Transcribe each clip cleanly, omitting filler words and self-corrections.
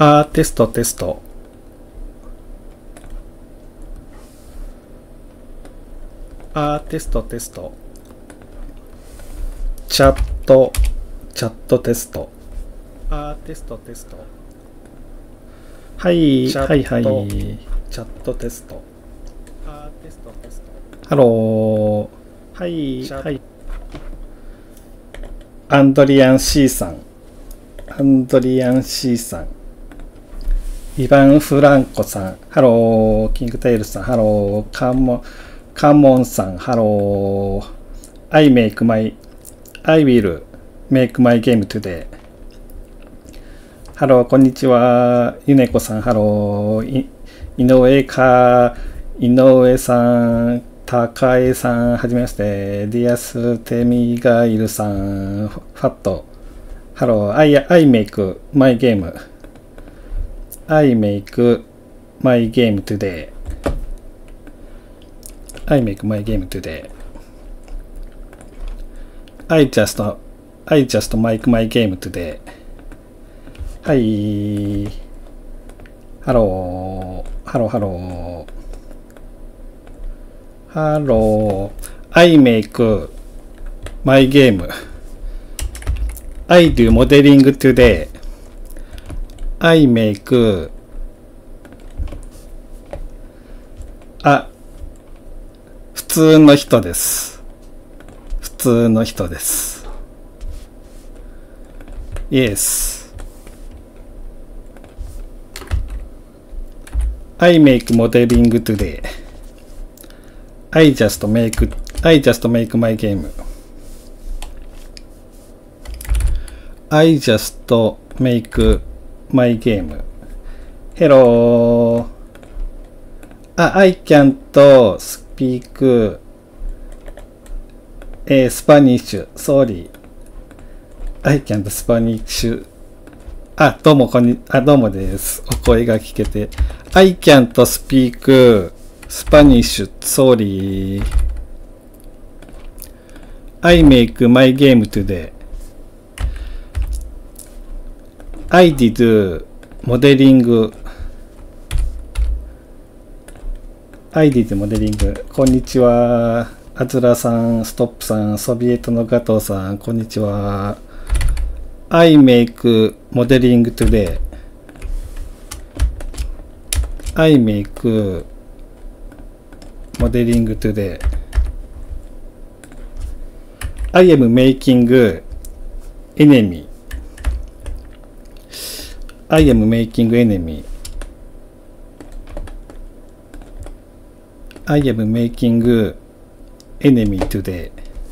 テストテスト。テストテスト。チャットテスト。テストテスト。はいはいはい。チャットテスト。テストテスト。ハロー。はいはい。アンドリアン C さん。イヴァン・フランコさん。ハロー。キングテイルさん。ハロー。カモンさん。ハロー。I will make my game today. ハロー、こんにちは。ゆねこさん、ハロー。井上さん、高江さん、はじめまして。ディアス・テミガイルさん、ファット。ハロー、I make my game. I make my game today. I make my game today. I just make my game today. はい。ハロー。ハロー。I make my game. I do modeling today. I make 普通の人です。Yes. I make modeling today. I just make my game. I just make my game. Hello. I can't speak Spanish. Sorry. I can't Spanish. どうもです。お声が聞けて。I can't speak Spanish. Sorry. I make my game today. I did modeling. こんにちは。あずらさん、ストップさん、ソビエトのガトーさん、こんにちは。I make modeling today. I make modeling today. I am making enemy. I am making enemy. I am making enemy today.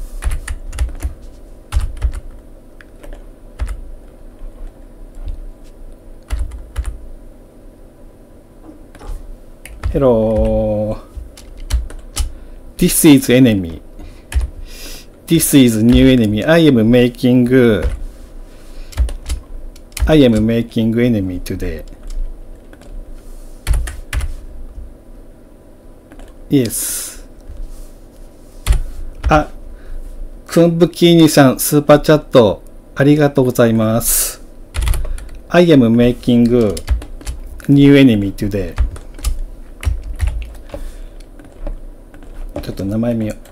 Hello. This is enemy. This is new enemy. I am making enemy today. Yes. くんぶきにさん、スーパーチャット、ありがとうございます。I am making new enemy today. ちょっと名前見よう。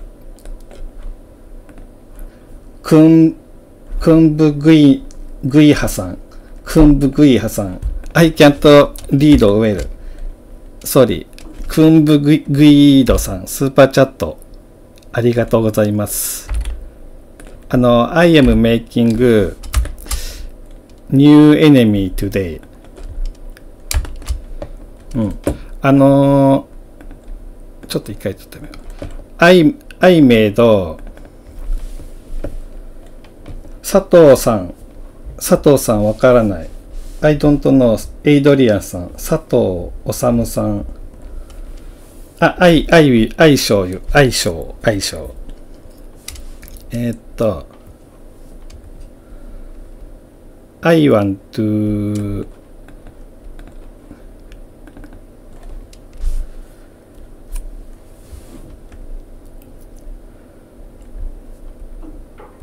くんぶぐいはさん。I can't read well. Sorry. くんぶぐいどさん、スーパーチャット、ありがとうございます。I am making new enemy today. ちょっと一回ちょっと見よう。I made 佐藤さんわからない。I don't know エイドリアンさん、佐藤治さん。I show you. I show. I want to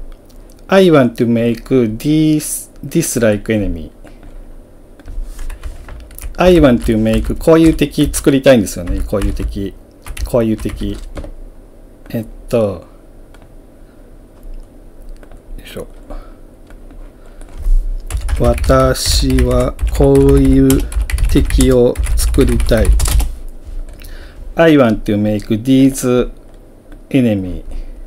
make this like enemy. I want to make こういう敵作りたいんですよね。こういう敵。こういう敵。よいしょ。私はこういう敵を作りたい。I want to make these enemy.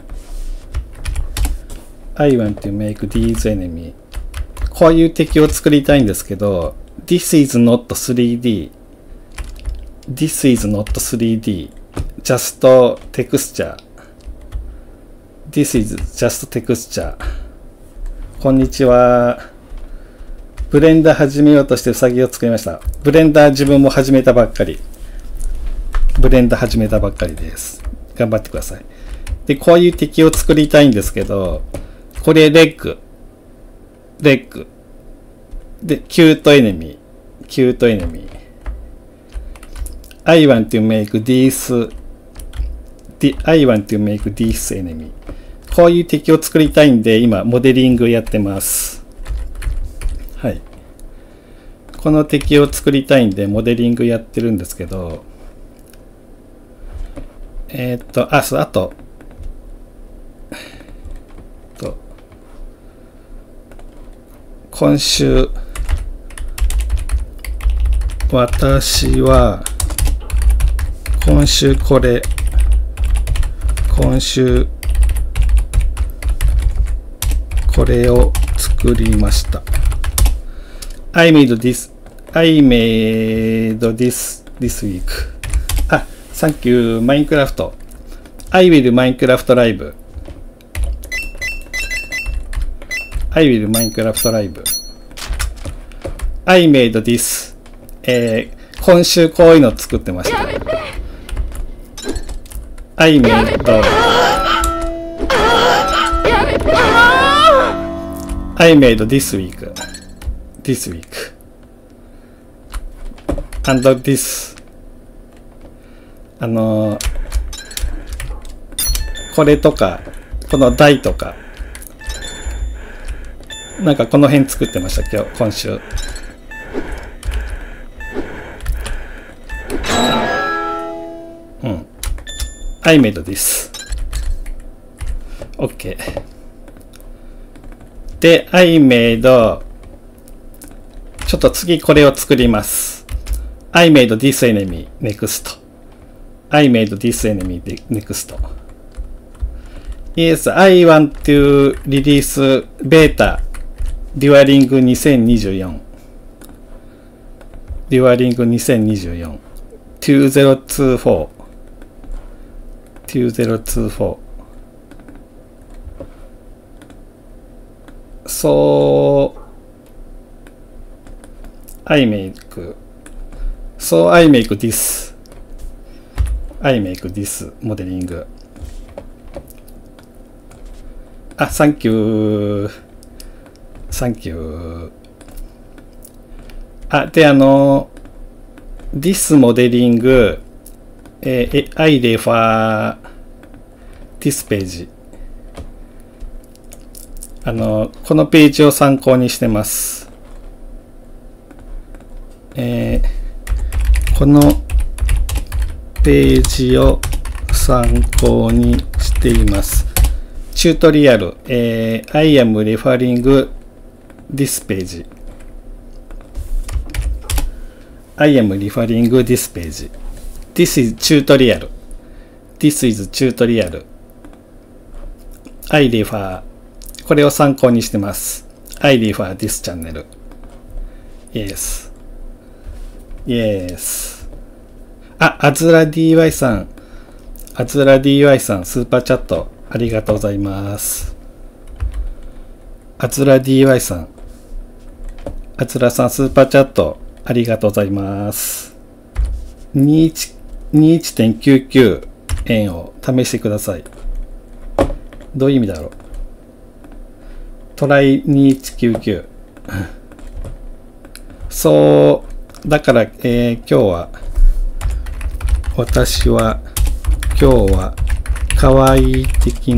I want to make these enemy. こういう敵を作りたいんですけど、This is not 3D. This is not 3D. Just texture. This is just texture. こんにちは。ブレンダー始めようとしてウサギを作りました。ブレンダー自分も始めたばっかり。ブレンダー始めたばっかりです。頑張ってください。で、こういう敵を作りたいんですけど、これレッグ。レッグ。で、キュートエネミー。キュートエネミー。I want to make this I want to make this enemy. こういう敵を作りたいんで、今、モデリングやってます。はい。この敵を作りたいんで、モデリングやってるんですけど、あと、今週、私は、今週これ、今週、これを作りました。I made this week. あ、Thank you, Minecraft. I will Minecraft Live. I will Minecraft Live. I made this. 今週こういうの作ってました。I made this week. This week. And this. これとか、この台とか、なんかこの辺作ってました、今週。うん。I made this. OK。で、I made ちょっと次これを作ります。I made this enemy next. I made this enemy next. Yes, I want to release beta during 2024. During 2024. 2024. 2024. So I make this. I make this modeling. あ、Thank you. Thank you. あ、で、this modeling, I refer this page. このページを参考にしてます。このページを参考にしています。チュートリアル、I am referring this page. I am referring this page. This is tutorial. This is tutorial. I refer. これを参考にしてます。I refer this channel. Yes. Yes. あ、あずら DY さん。あずら DY さん、スーパーチャットありがとうございます。あずら DY さん。あずらさん、スーパーチャットありがとうございます。21.99 円を試してください。どういう意味だろう。トライ2199。そう、だから、今日は、私は、今日は、かわいい敵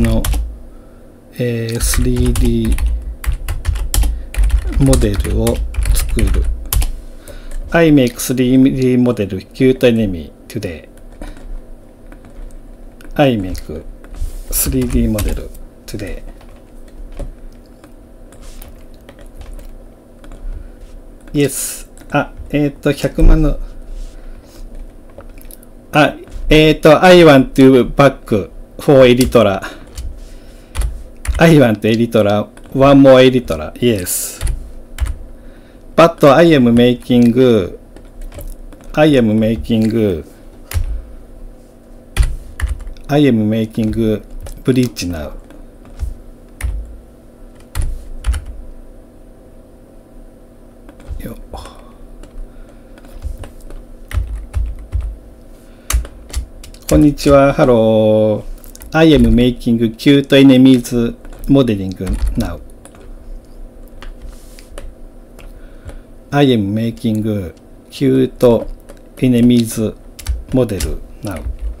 の、3D モデルを作る。 I make 3D モデル cute enemy today. I make 3D モデル today. Yes. 100万のI want to back for Elytra. I want Elytra. One more Elytra. Yes. But I am making bridge now. Yo. こんにちは。Hello. I am making cute enemies modeling now. I am making cute enemies model now.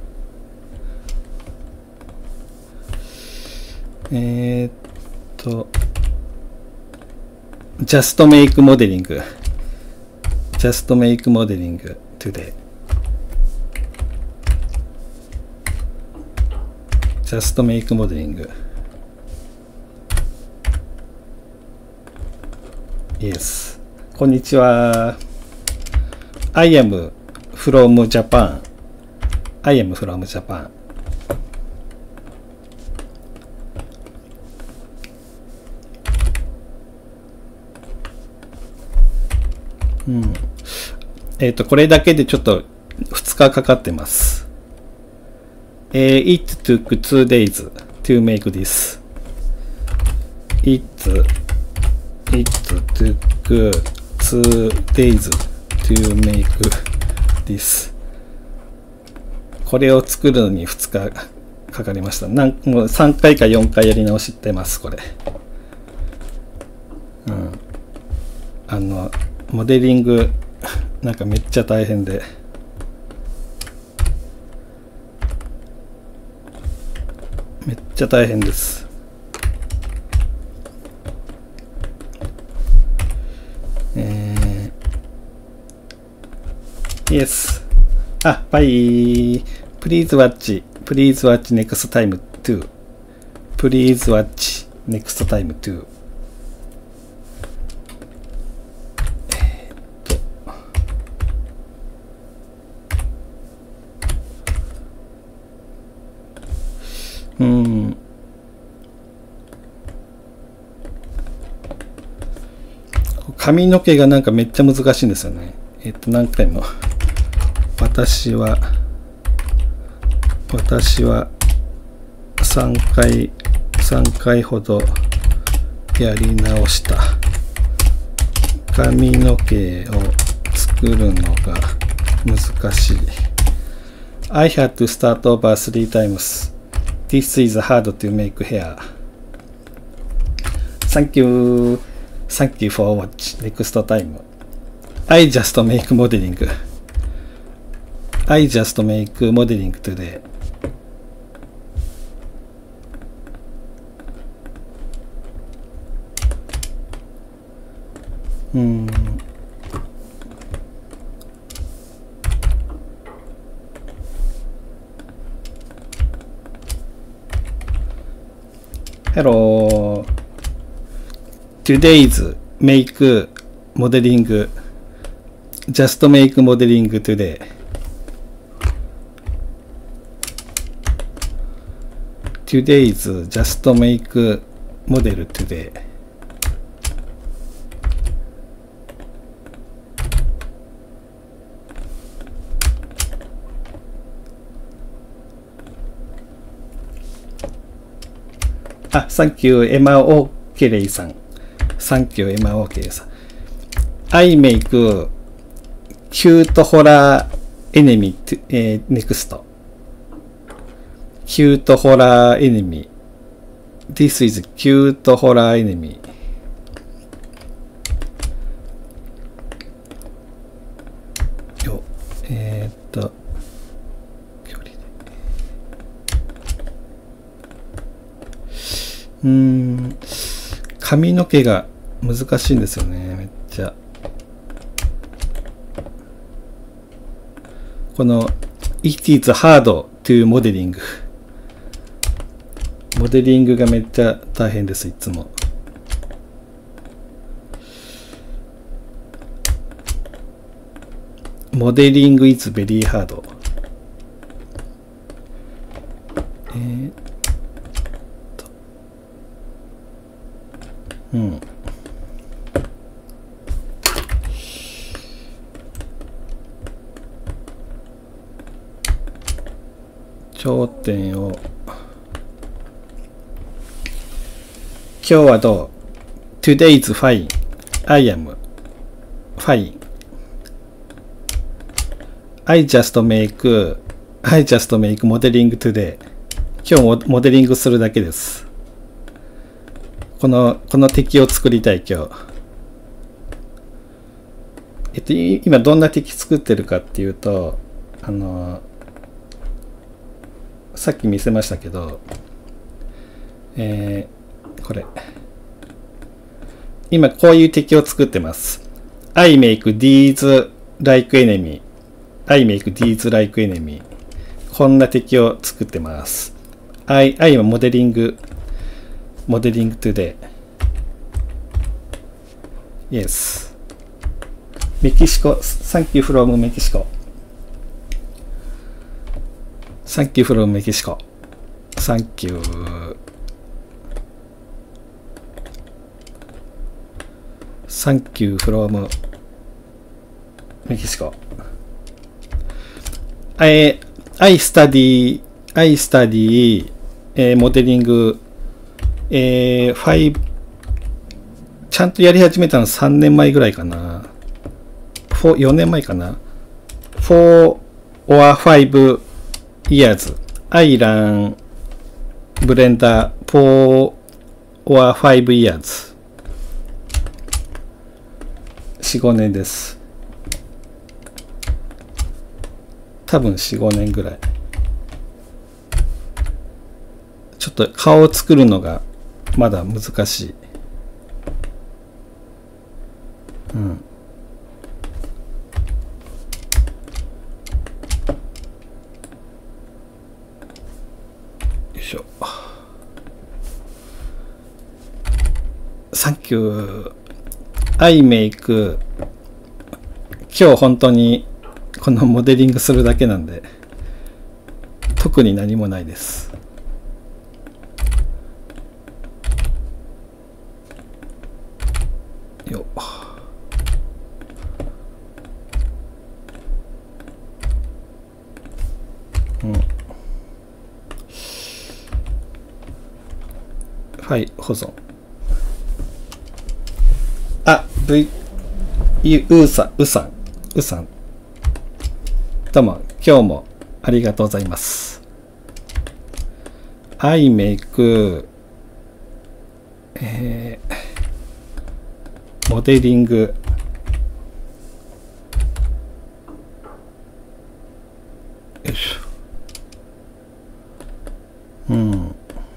Just make modeling. Just make modeling today. Just make modeling. Yes. こんにちは。I am from Japan. I am from Japan. これだけでちょっと2日かかってます。It took 2 days to make this. It took 2 days to make this. これを作るのに2日かかりました。もう3回か4回やり直してます、これ。モデリング、なんかめっちゃ大変で。めっちゃ大変です。Yes. バイ。Please watch next time too. Please watch next time too. 髪の毛がなんかめっちゃ難しいんですよね。何回も。私は3回ほどやり直した。髪の毛を作るのが難しい。I had to start over 3 times. This is hard to make hair. Thank you. Thank you for watch. Next time. I just make modeling. I just make modeling today. Hello. Today's make modeling. Just make modeling today. Today's just make model today. サンキュー、エマ・オーケレイさん。サンキュー、エマ・オーケレイさん。I make cute horror enemy next. Cute horror enemy. This is cute horror enemy. 距離で。髪の毛が難しいんですよね、めっちゃ。 この It is hard to modeling。モデリングがめっちゃ大変です、いつも。モデリング is very hard。うん。頂点を。今日はどう？ Today is fine. I am fine. I just make modeling today. 今日もモデリングするだけです。この敵を作りたい今日。今どんな敵作ってるかっていうと、さっき見せましたけど、これ。今こういう敵を作ってます。I make these like enemy。I make these like enemy。こんな敵を作ってます。I はモデリングtoday。Yes。メキシコ。Thank you from メキシコ。Thank you from メキシコ。Thank you。Thank you from メキシコ。I study モデリング、5、ちゃんとやり始めたの3年前ぐらいかな。4年前かな。4 or 5 years. I learn Blender 4 or 5 years. 4、5年です。多分4、5年ぐらい。ちょっと顔を作るのがまだ難しい。うん。よいしょ。Thank you. I make 今日本当にこのモデリングするだけなんで特に何もないです。よっ。うん。はい、保存。あ、うさん。どうも、今日もありがとうございます。I make モデリングよいしょ。うん。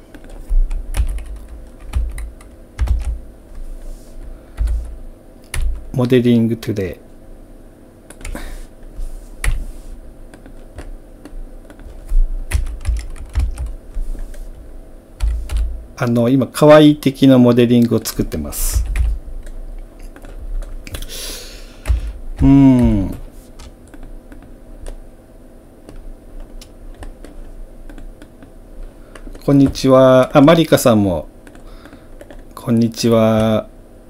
モデリング today。今、可愛い的なモデリングを作ってます。こんにちは。マリカさんも、こんにちは。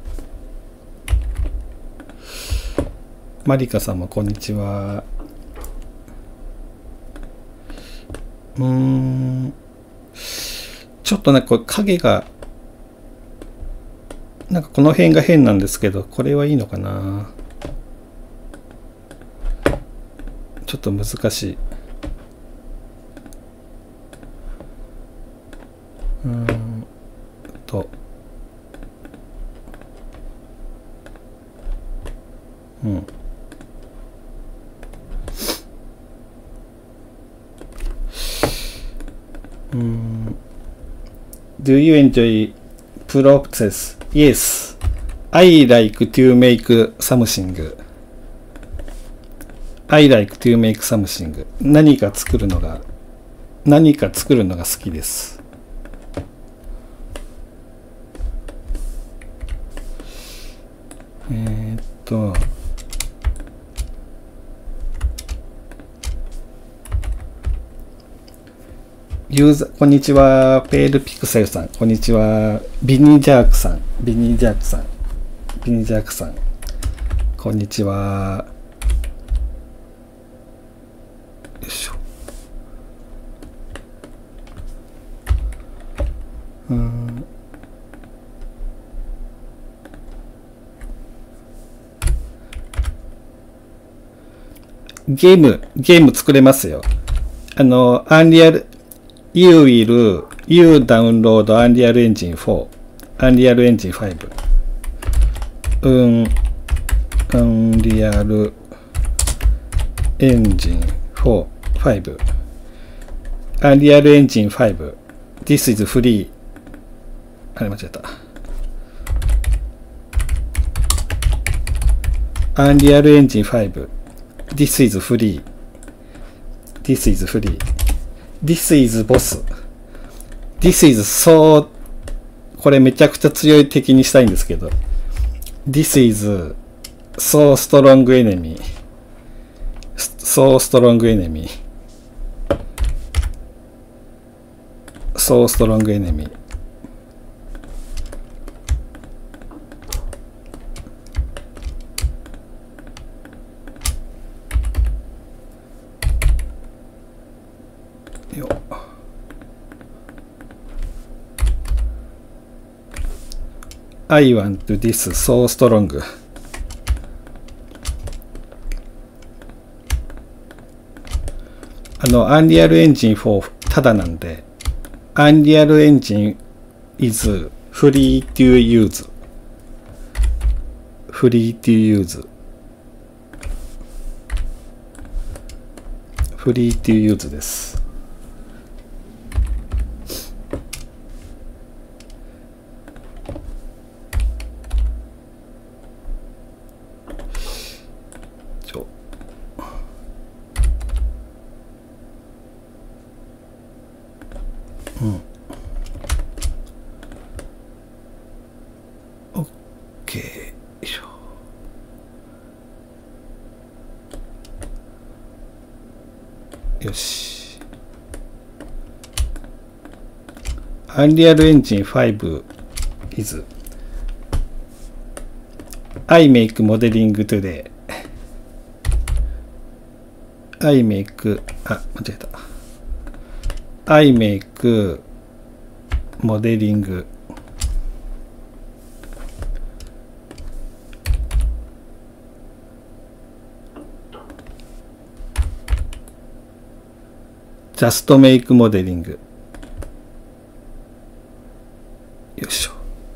マリカさんも、こんにちは。ちょっとなんか影が、なんかこの辺が変なんですけど、これはいいのかな。ちょっと難しい。Do you enjoy process? Yes. I like to make something. I like to make something. 何か作るのが好きです。ユーザー、こんにちは。ペールピクセルさん、こんにちは。ビニージャークさん、こんにちは。よいしょ。ゲーム作れますよ。Unreal You download Unreal Engine 4 Unreal Engine 5 Unreal Engine 4 5 Unreal Engine 5 This is free あれ間違えた Unreal Engine 5 This is free This is boss This is so これめちゃくちゃ強い敵にしたいんですけど This is so strong enemy So strong enemy So strong enemy I want this so strong. Unreal Engine 4ただなんで、Unreal Engine is free to use. Free to use. Free to use です。よし。Unreal Engine 5 is I make modeling today. I make 間違えた。I make modeling Just make modeling よいしょ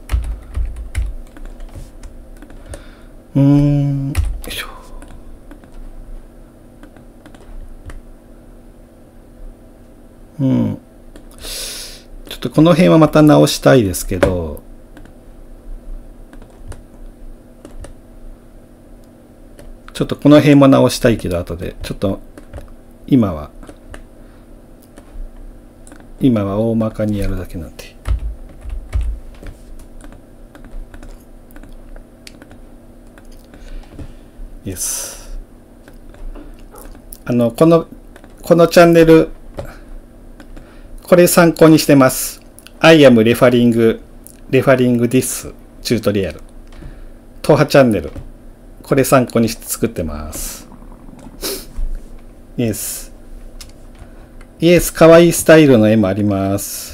よいしょちょっとこの辺はまた直したいですけどちょっとこの辺も直したいけど後でちょっと今は大まかにやるだけなんで。Yes。このチャンネル、これ参考にしてます。I am referring this チュートリアル。東波チャンネル。これ参考にして作ってます。Yes。イエス、かわいいスタイルの絵もあります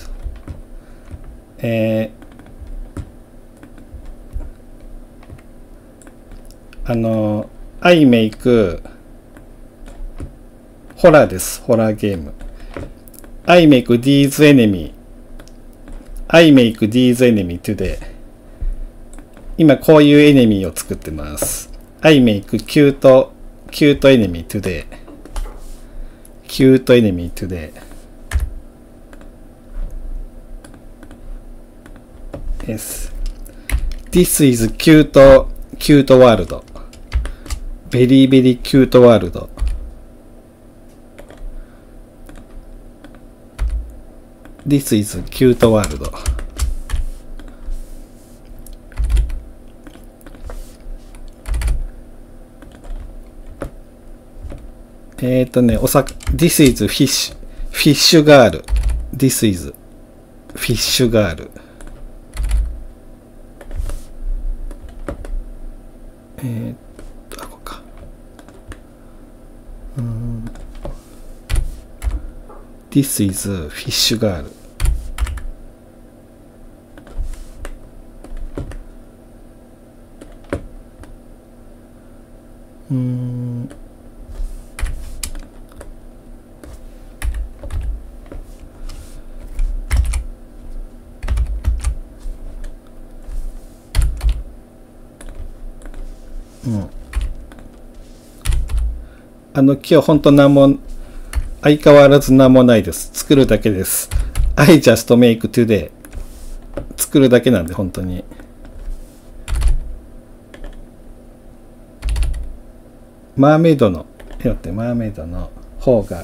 。I make ホラーです。ホラーゲーム。I make these enemy today. 今こういうエネミーを作ってます。I make cute enemy today.Cute enemy today. Yes. This is cute world. Very cute world. This is cute world。This is fish girl。This is fish girl。ここか。This is fish girl。今日本当相変わらず何もないです。作るだけです。I just make today。作るだけなんで、本当に。マーメイドの方が。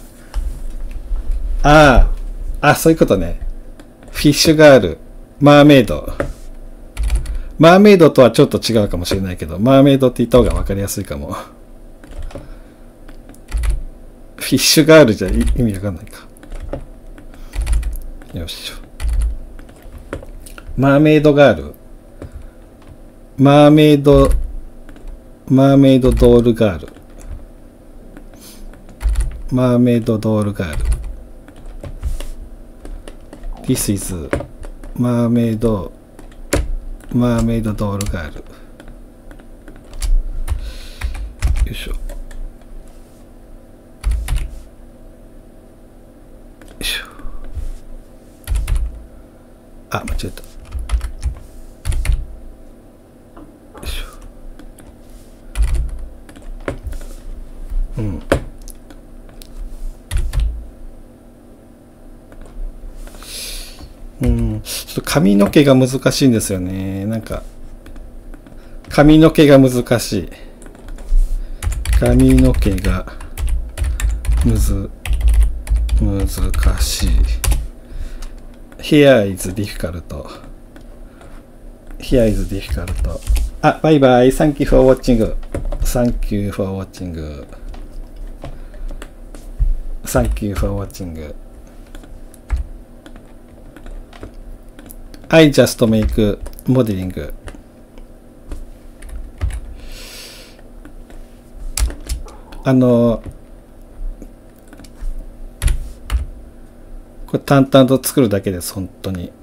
そういうことね。フィッシュガール、マーメイド。マーメイドとはちょっと違うかもしれないけど、マーメイドって言った方が分かりやすいかも。フィッシュガールじゃ意味わかんないか。よし。マーメイドガール。マーメイドドールガール。マーメイドドールガール。This is マーメイドドールガール。よいしょ。間違えた。ちょっと髪の毛が難しいんですよね。なんか、髪の毛が難しい。髪の毛が難しい。Here is difficult. Here is difficult. バイバイ。Thank you for watching. Thank you for watching. Thank you for watching. I just make modeling. これ淡々と作るだけです、本当に。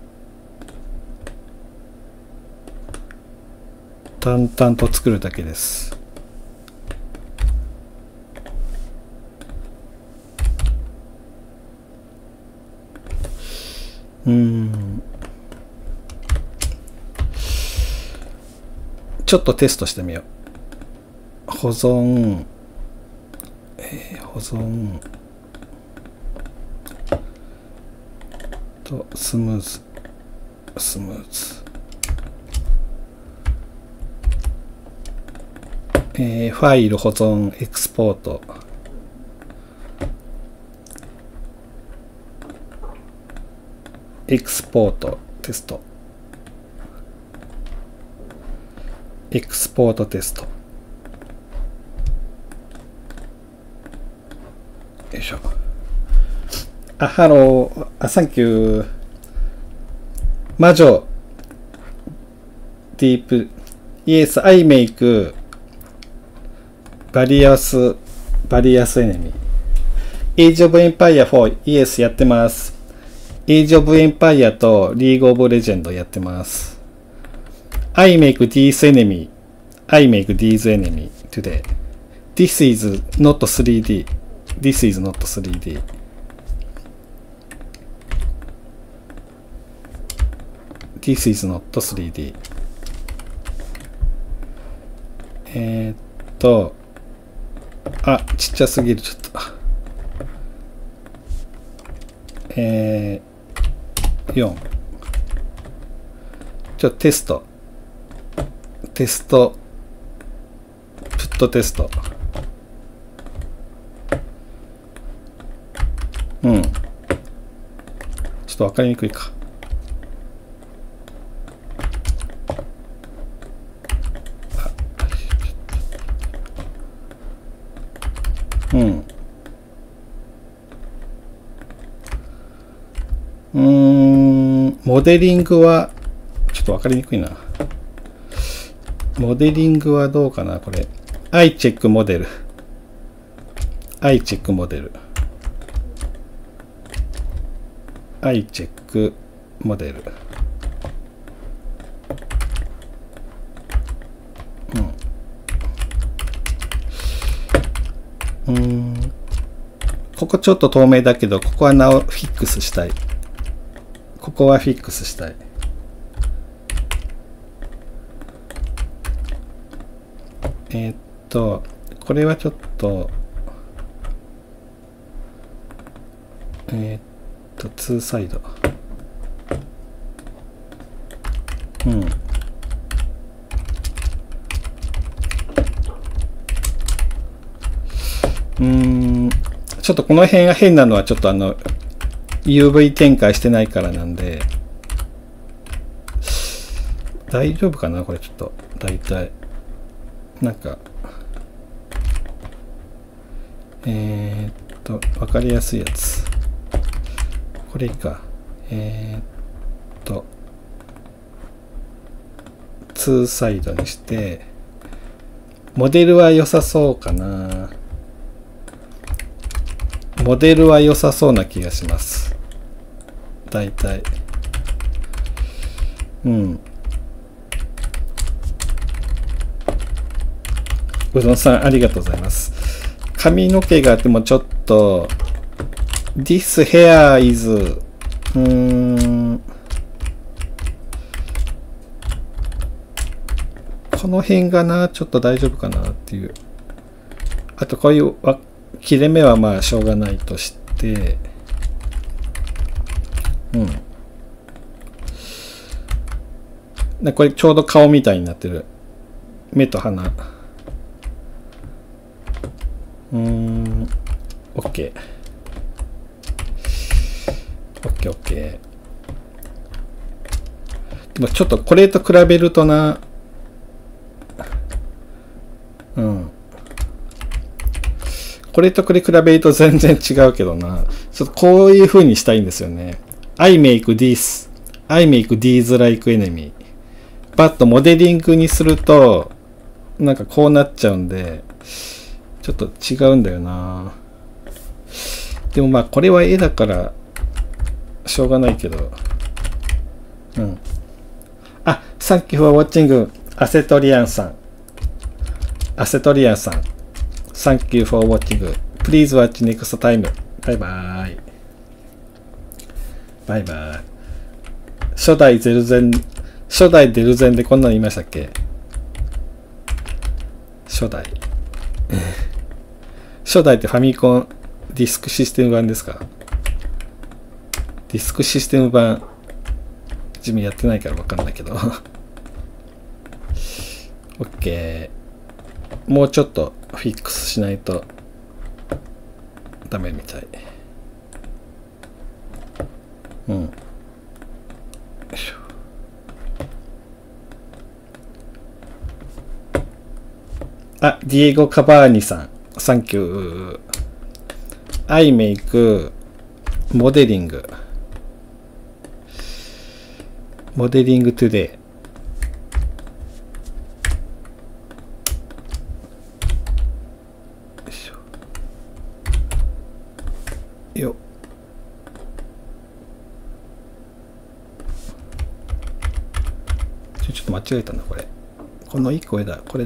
淡々と作るだけです。ちょっとテストしてみよう。保存。とスムーズ。ファイル保存エクスポート。エクスポートテスト。エクスポートテスト。よいしょ。ハロー。サンキュー。魔女。ディープ。Yes, I make various enemy. Age of Empire 4。Yes, やってます。Age of Empire と League of Legends やってます。I make these enemy. I make these enemy today. This is not 3D. This is not 3D. This is not 3D. ちっちゃすぎる、ちょっと。4。テスト。プットテスト。ちょっと分かりにくいか。モデリングは、ちょっと分かりにくいな。モデリングはどうかな、これ。アイチェックモデル。アイチェックモデル。アイチェックモデル。ここちょっと透明だけど、ここはフィックスしたい。ここはフィックスしたい。これはちょっと、2サイド。ちょっとこの辺が変なのはちょっとUV 展開してないからなんで、大丈夫かなこれちょっと、だいたい。なんか、わかりやすいやつ。これいいか。2サイドにして、モデルは良さそうかな。モデルは良さそうな気がします。だいたい。うどんさん、ありがとうございます。髪の毛があってもちょっと、This hair is、この辺がな、ちょっと大丈夫かなっていう。あと、こういう切れ目はまあ、しょうがないとして、これちょうど顔みたいになってる。目と鼻。OK。OK。でもちょっとこれと比べるとな、これとこれ比べると全然違うけどな。ちょっとこういう風にしたいんですよね。I make this. I make these like enemy. バッとモデリングにすると、なんかこうなっちゃうんで、ちょっと違うんだよな。でもまあこれは絵だからしょうがないけど。Thank you for watching アセトリアンさん。Thank you for watching. Please watch next time. バイバイ。初代デルゼンでこんなの言いましたっけ？初代ってファミコンディスクシステム版ですか？ディスクシステム版自分やってないから分かんないけどOK。 もうちょっとフィックスしないとダメみたい。ディエゴ・カバーニさん、サンキュー。アイメイク、モデリングトゥデイ。よっ。ちょっと間違えたな、これ。この1個だ、これ。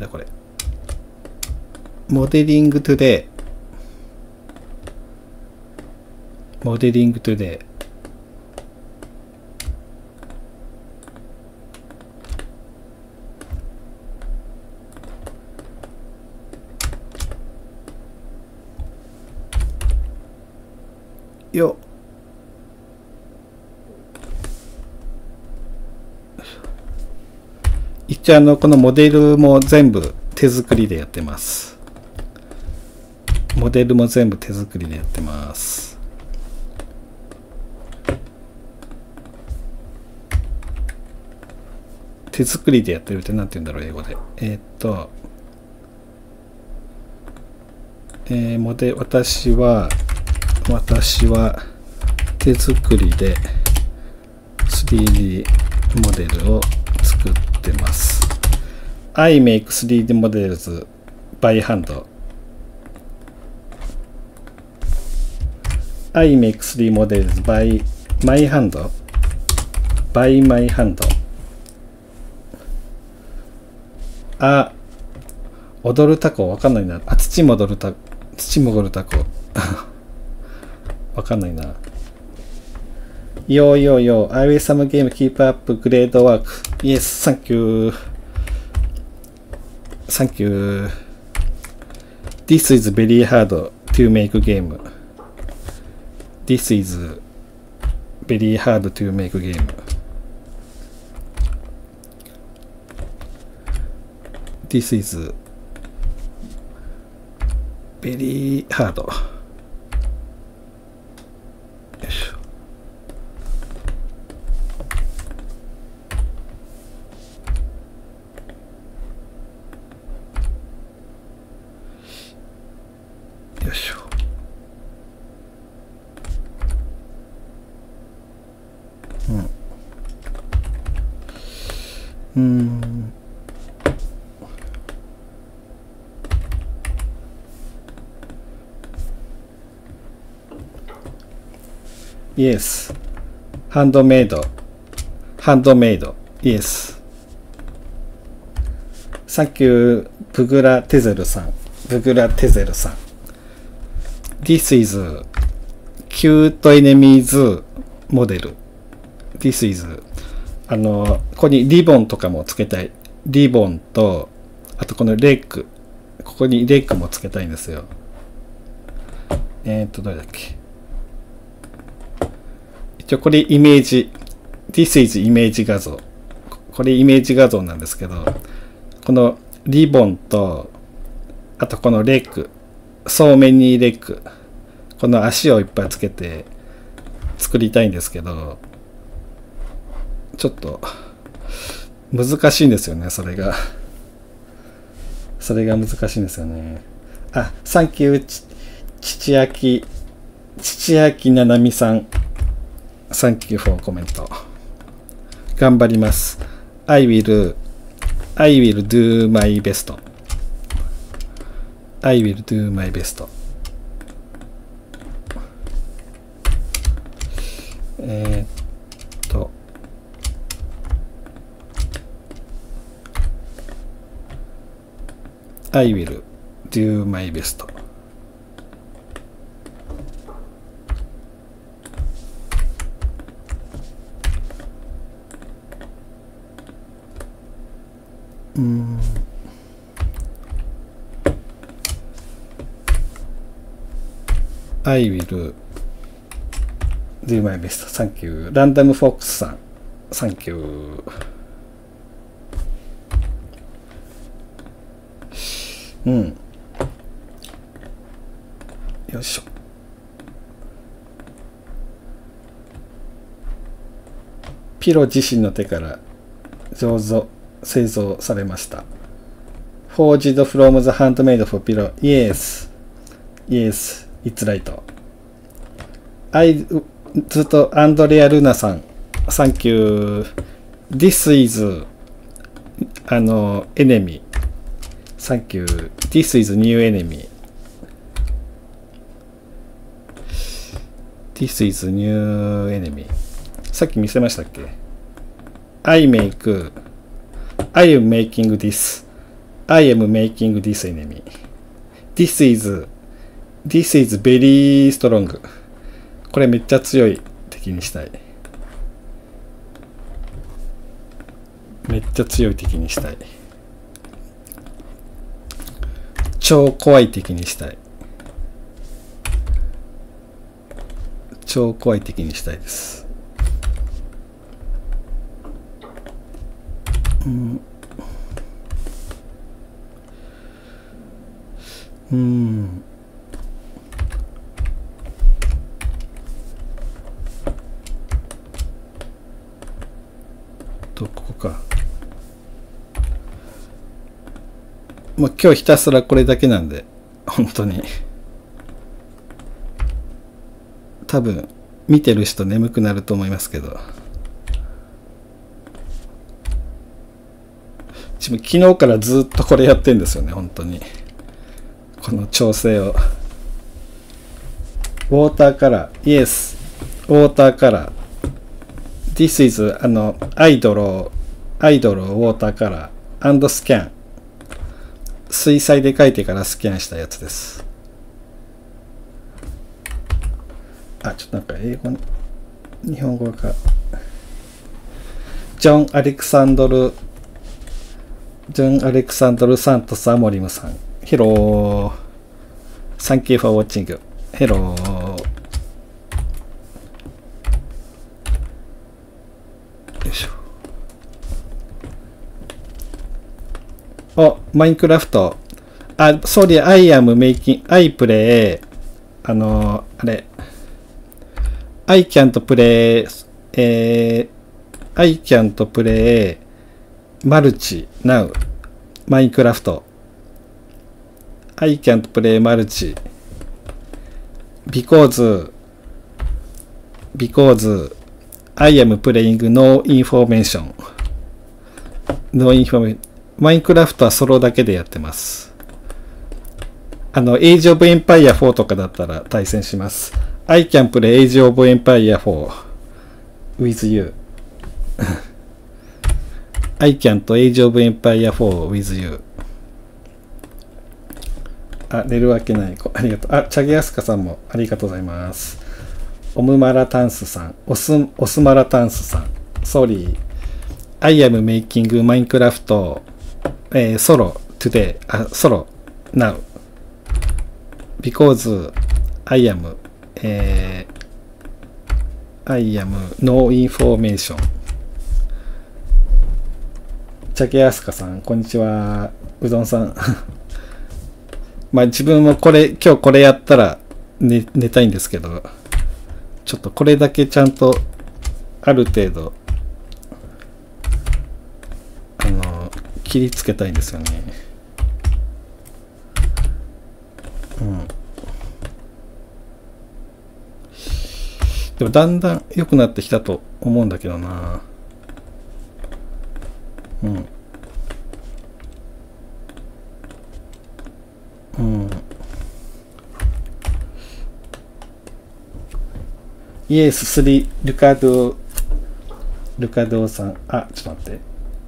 モデリングトゥデイ。よっ。一応このモデルも全部手作りでやってます。 手作りでやってるって何て言うんだろう、英語で。私は手作りで 3D モデルを作ってます。I make 3D models by hand.I make 3D models by my hand.by my hand. あ、踊るタコわかんないな。あ、土もぐるタコ。わかんないな。Yo, yo, yo. I will some game keep up great work. Yes, thank you. Thank you. This is very hard to make game. This is very hard to make game. This is very hard. よいしょ。よいしょ。Yes. Handmade. Yes. Thank you, ブグラテゼルさん。This is cute enemies model. This is ここにリボンとかもつけたい。リボンと、あとこのレッグ。ここにレッグもつけたいんですよ。どれだっけ。一応これイメージ。This is イメージ画像。これイメージ画像なんですけど、このリボンと、あとこのレッグ。そうめんにレッグ。この足をいっぱいつけて作りたいんですけど、ちょっと難しいんですよね、それが難しいんですよね。あ、サンキュー、父秋ななみさん。サンキューフォーコメント。頑張ります。I will do my best. I will do my best. I will do my best. I will do my best. Thank you. ランダムフォックスさん。Thank you. よいしょ。ピロ自身の手から製造されました。Forged from the handmade for Piro. Yes. Yes. It's right. ずっとアンドレア・ルナさん。Thank you. This is enemy. Thank you. This is new enemy. This is new enemy. さっき見せましたっけ？ I am making this. I am making this enemy. This is very strong. これめっちゃ強い敵にしたい。めっちゃ強い敵にしたい。超怖い敵にしたい。超怖い敵にしたいです。ここか。 もう今日ひたすらこれだけなんで、本当に。多分、見てる人眠くなると思いますけど。昨日からずっとこれやってんですよね、本当に。この調整を。ウォーターカラー、イエス。ウォーターカラー。This is アイドルをウォーターカラースキャン。水彩で書いてからスキャンしたやつです。あ、ちょっとなんか英語に、日本語か。ジョン・アレクサンドル・サントス・アモリムさん。ヘロー。Thank you for watching. ヘロー。よいしょ。お、マインクラフト。あ、sorry, I am making, I play, あれ。I can't play, I can't play マルチ now マインクラフト I can't play マルチ because I am playing no information マインクラフトはソロだけでやってます。Age of Empire 4とかだったら対戦します。I can play Age of Empire 4 with you. I can't Age of Empire 4 with you. あ、寝るわけない。ありがとう。あ、チャゲアスカさんもありがとうございます。オムマラタンスさん。オスマラタンスさん。Sorry. I am making Minecraft solo today. ソロ now. Because I am no information. チャケアスカさん、こんにちは。うどんさん。まあ自分も今日これやったら寝たいんですけど、ちょっとこれだけちゃんとある程度、切りつけたいんですよね。うん。でもだんだん良くなってきたと思うんだけどな。うん。うん。イエス3ルカドさん。あ、ちょっと待って。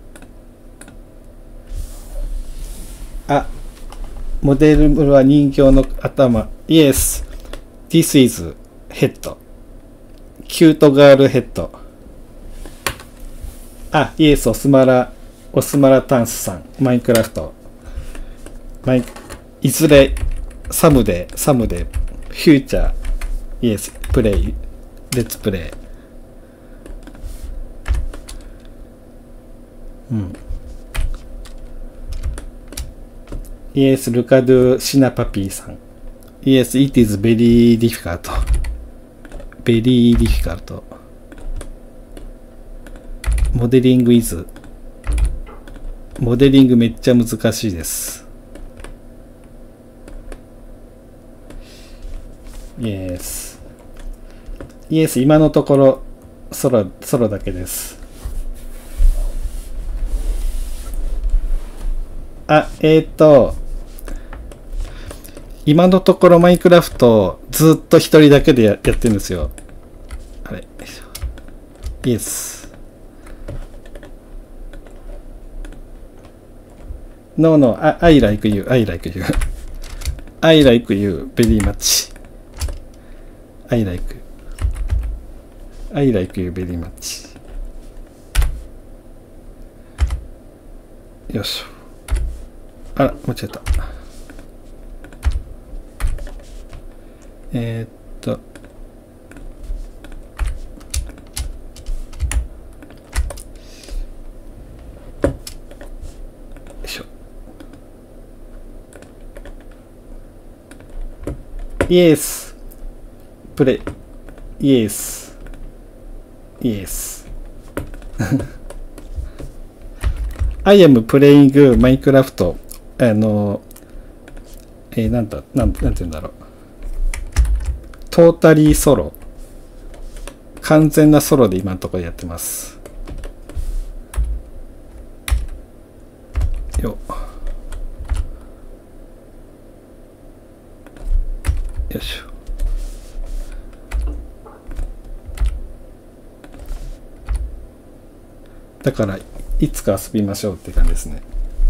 あ、モデルは人形の頭。イエス。This is head。キュートガールヘッド。あ、イエス、オスマラタンスさん。マインクラフト。いずれ、サムで、フューチャー、イエス、プレイ、レッツプレイ。うん。イエス、ルカドゥ・シナパピーさん。イエス、it is very difficult。very difficult。モデリングめっちゃ難しいです。イエス、今のところソロだけです。あ、今のところマインクラフトずっと一人だけでやってるんですよ。あれ、イエス。No, I like you very much. I like you very much. よし。あら、間違えた。イエスプレイイエスI am playing Minecraft なんて言うんだろう。トータリーソロ。完全なソロで今のところやってます。よいしょ。だからいつか遊びましょうって感じですね。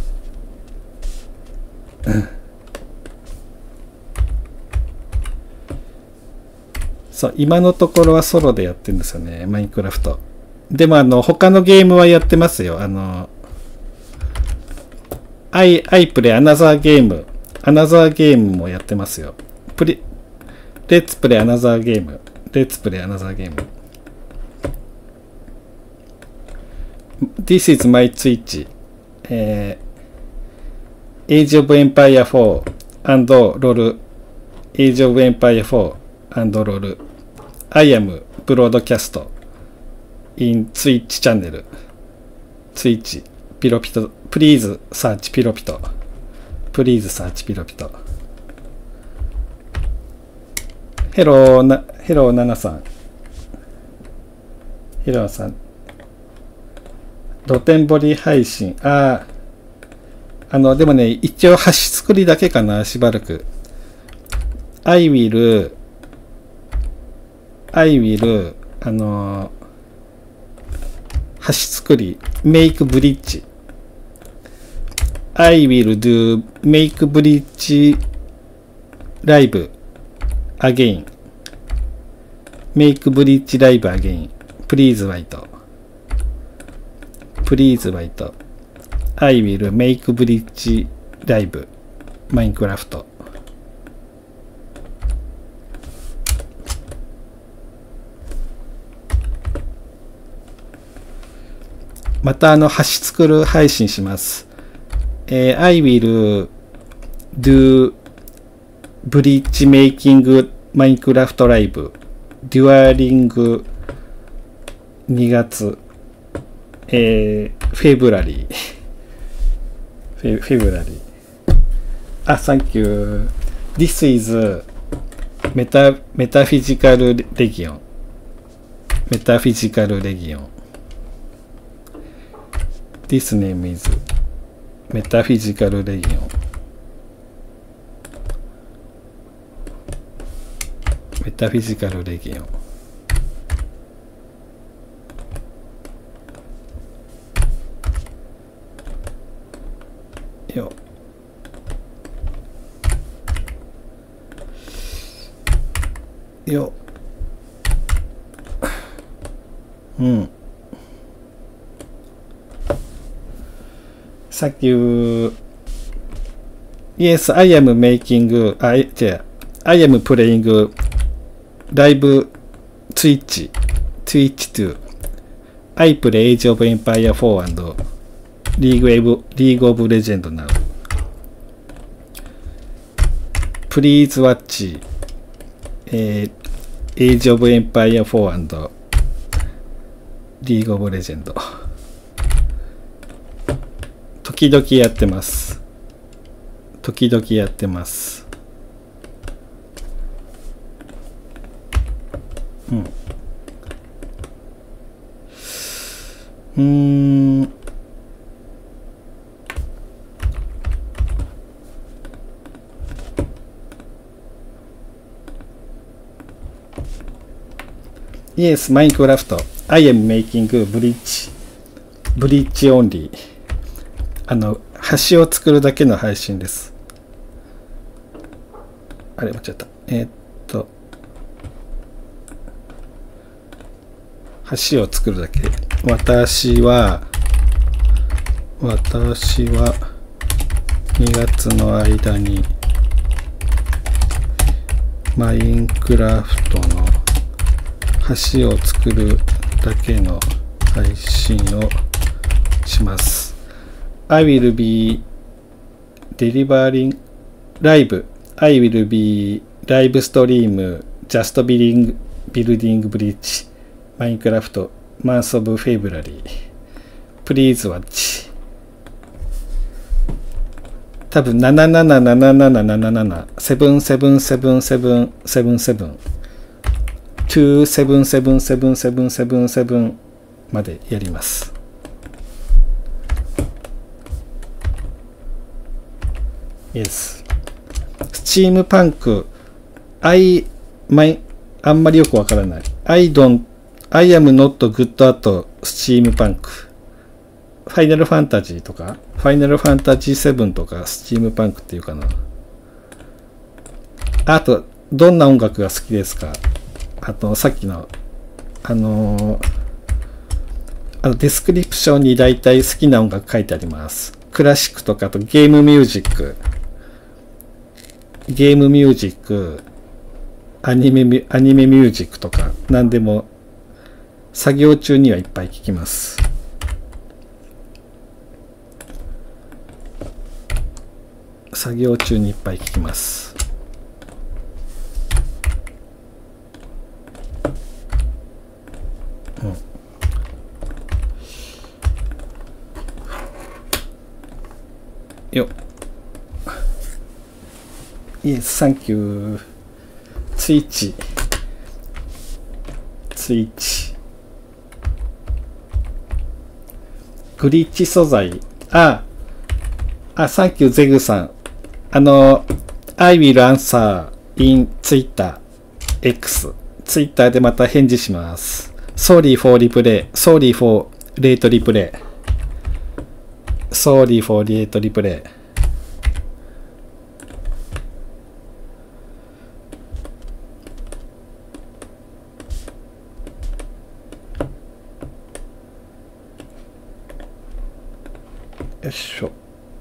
そう、今のところはソロでやってるんですよね、マインクラフト。でも他のゲームはやってますよ。アイプレイアナザーゲームもやってますよ。レッツプレイアナザーゲーム。This is my Twitch. Age of Empire 4 and LOL. Age of Empire 4 and LOL. I am broadcast in Twitch channel. Twitch. ピロピト。Please search ピロピト。Please search ピロピト。ヘローナナさん。ヘローさん。露天掘り配信。でもね、一応橋作りだけかな、しばらく。I will、橋作り、make bridge。I will do make bridge live again. Make bridge live again. Please wait.Please wait. I will make bridge live Minecraft. また橋作る配信します。I will do bridge making Minecraft live during 2月。フェブラリー。Thank you. This is metaphysical region. This name is metaphysical region.よThank you. Yes, I am making, I am playing live Twitch too. I play Age of Empire 4 and League of Legends now. Please watch Age of Empire 4 and League of Legends. 時々やってます。Yes, Minecraft. I am making bridge only. 橋を作るだけの配信です。あれ、間違った。橋を作るだけ。私は2月の間にマインクラフトの橋を作るだけの配信をします。I will be delivering live. I will be live stream just building bridge Minecraft month of February. Please watch. 多分777777、777777、2777777までやります。Yes。スチームパンク、あんまりよくわからない。I am not good at スチームパンク。ファイナルファンタジーとか、ファイナルファンタジー7とか、スチームパンクっていうかな。あと、どんな音楽が好きですか？あと、さっきの、デスクリプションに大体好きな音楽書いてあります。クラシックとか、あとゲームミュージック、アニメミュージックとか、何でも、作業中にはいっぱい聴きます。作業中にいっぱい聴きます。よっ。Yes, thank you. ツイッチ。グリッチ素材。サンキューゼグさん。I will answer in Twitter X。Twitter でまた返事します。Sorry for late reply。よいしょ。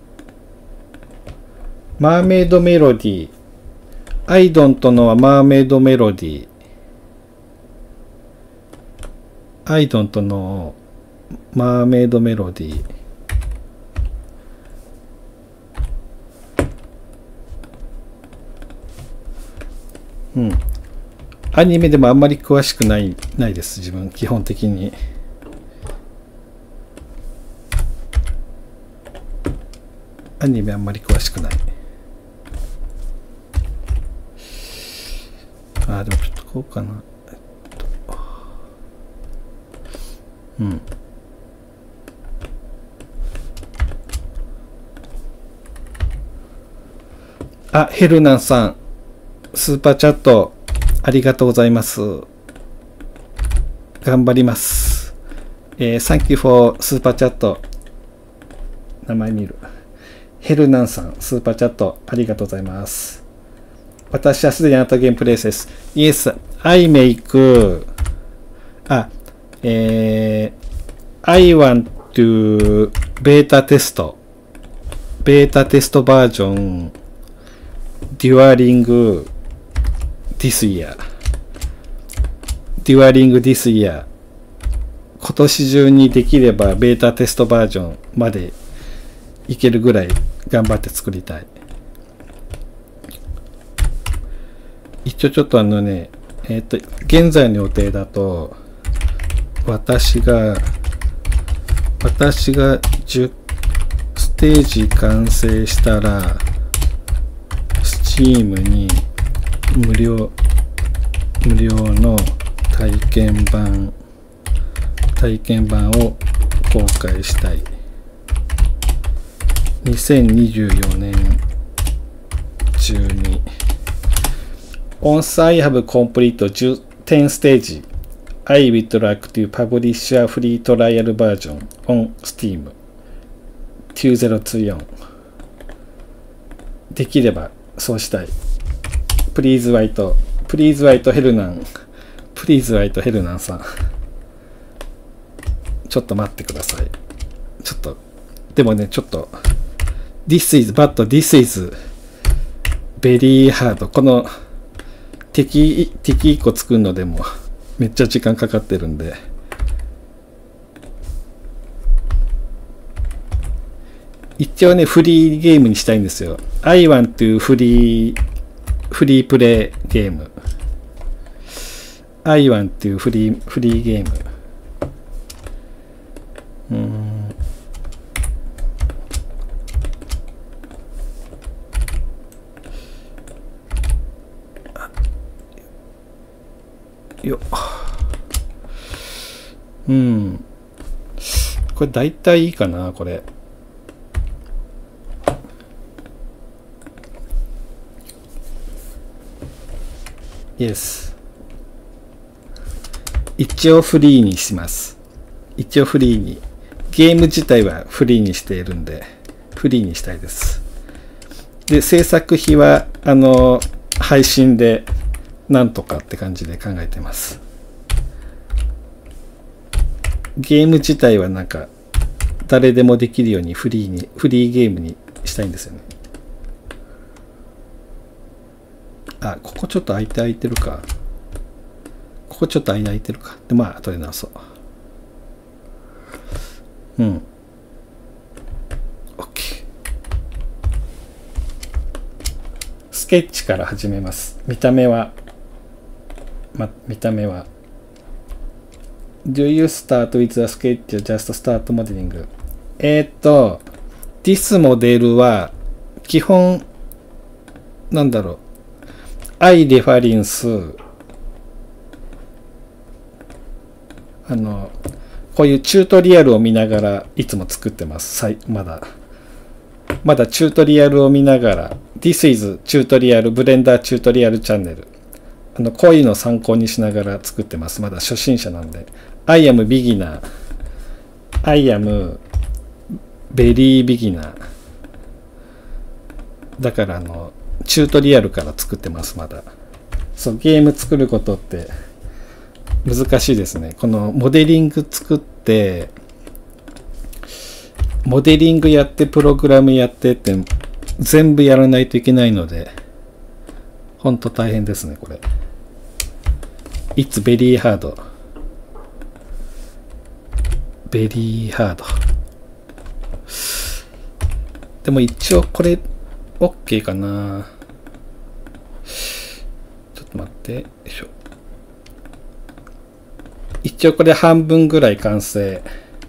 マーメイドメロディー。アイドントのはマーメイドメロディー。アイドントのマーメイドメロディー。アニメでもあんまり詳しくないです、自分、基本的に。アニメあんまり詳しくない。でもちょっとこうかな。ヘルナンさん、スーパーチャット、ありがとうございます。頑張ります。Thank you for スーパーチャット。名前見る。ヘルナンさん、スーパーチャット、ありがとうございます。私はすでにあなたゲームプレイです。Yes, I make, I want to beta test version during this year. 今年中にできればベータテストバージョンまでいけるぐらい頑張って作りたい。一応ちょっと現在の予定だと私が10ステージ完成したら Steam に無料の体験版を公開したい。2024年中に。Once I have complete 10 stage, I would like to publish a free trial version on Steam 2024。できればそうしたい。Please write ヘルナン。Please write ヘルナンさん。ちょっと待ってください。でもね、ちょっと、This is very hard。この敵1個作るのでもめっちゃ時間かかってるんで。一応ね、フリーゲームにしたいんですよ。I want to フリープレイゲーム。I want to フリーゲーム。 よっ。うん。これ大体いいかな、これ。Yes。一応フリーにします。一応フリーに。ゲーム自体はフリーにしているんで、フリーにしたいです。で、制作費は、配信でなんとかって感じで考えてます。ゲーム自体はなんか、誰でもできるようにフリーゲームにしたいんですよね。あ、ここちょっと空いてるか。ここちょっと空いてるか。で、まあ、後で直そう。うん。OK。スケッチから始めます。見た目は。Do you start with a sketch or just start modeling? this モデルは、基本、なんだろう。I レファリンス、こういうチュートリアルを見ながらいつも作ってます。まだチュートリアルを見ながら、This is チュートリアル、ブレンダーチュートリアルチャンネル。こういうのを参考にしながら作ってます。まだ初心者なんで。I am beginner. I am very beginner. だからチュートリアルから作ってます、まだ。そう、ゲーム作ることって難しいですね。このモデリング作って、モデリングやってプログラムやってって全部やらないといけないので、ほんと大変ですね、これ。It's very hard. very hard. でも一応これ OK かな。ちょっと待って。よいしょ。一応これ半分ぐらい完成。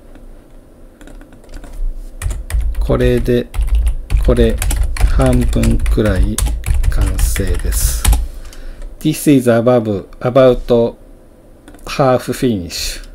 これで、これ半分くらい完成です。This is about half finish.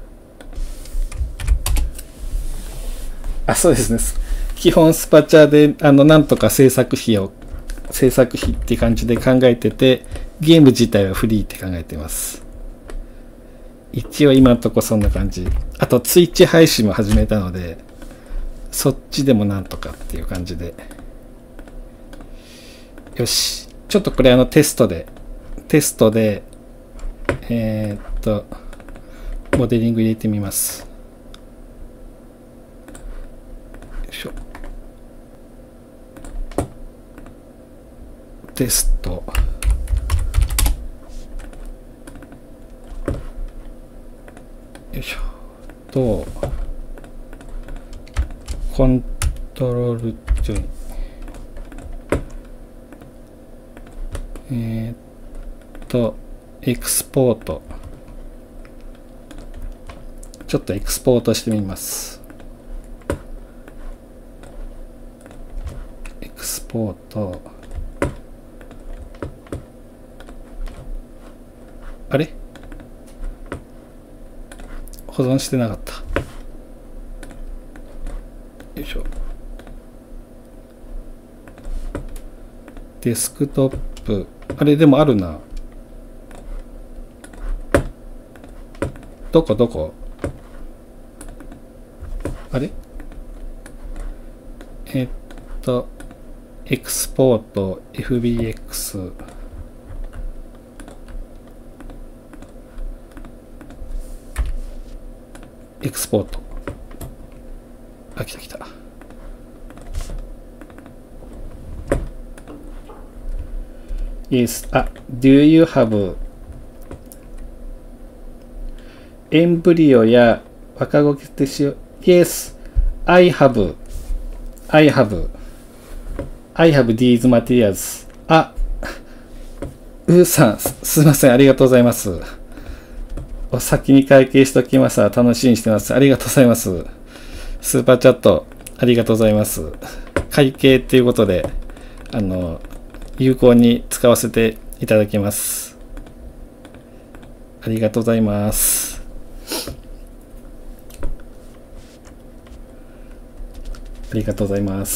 あ、そうですね。基本スパチャで、なんとか制作費って感じで考えてて、ゲーム自体はフリーって考えてます。一応今のとこそんな感じ。あと、ツイッチ配信も始めたので、そっちでもなんとかっていう感じで。よし。ちょっとこれテストで、モデリング入れてみます。よいしょ。テスト。よいしょ。と、コントロールジョイン。エクスポート。ちょっとエクスポートしてみます。エクスポート。あれ？保存してなかった。よいしょ。デスクトップ。あれでもあるな。どこあれエクスポート FBX。エクスポート。あ、来た。Yes. あ、do you have エンブリオや若子手塩 Yes. I have these materials. あ、さん、すいません。ありがとうございます。お先に会計しておきました。楽しみにしてます。ありがとうございます。スーパーチャット、ありがとうございます。会計っていうことで、有効に使わせていただきます。 ありがとうございます。ありがとうございます。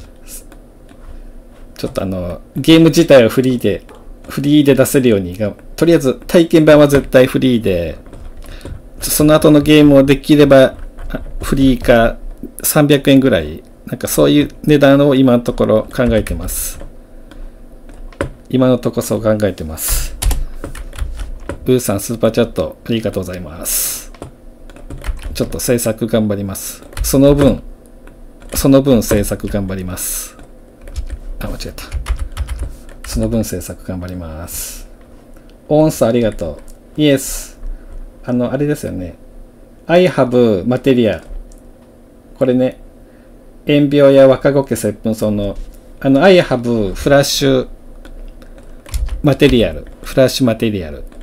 ちょっとゲーム自体はフリーで出せるようにとりあえず体験版は絶対フリーで、その後のゲームをできればフリーか300円ぐらい、なんかそういう値段を今のところ考えてます。今のところそう考えてます。ウーさんスーパーチャットありがとうございます。ちょっと制作頑張ります。その分制作頑張ります。あ、間違えた。その分制作頑張ります。オンサありがとう。イエス。あれですよね。I have material。これね、塩ビや若苔接吻草の、I have フラッシュマテリアル。フラッシュマテリアル。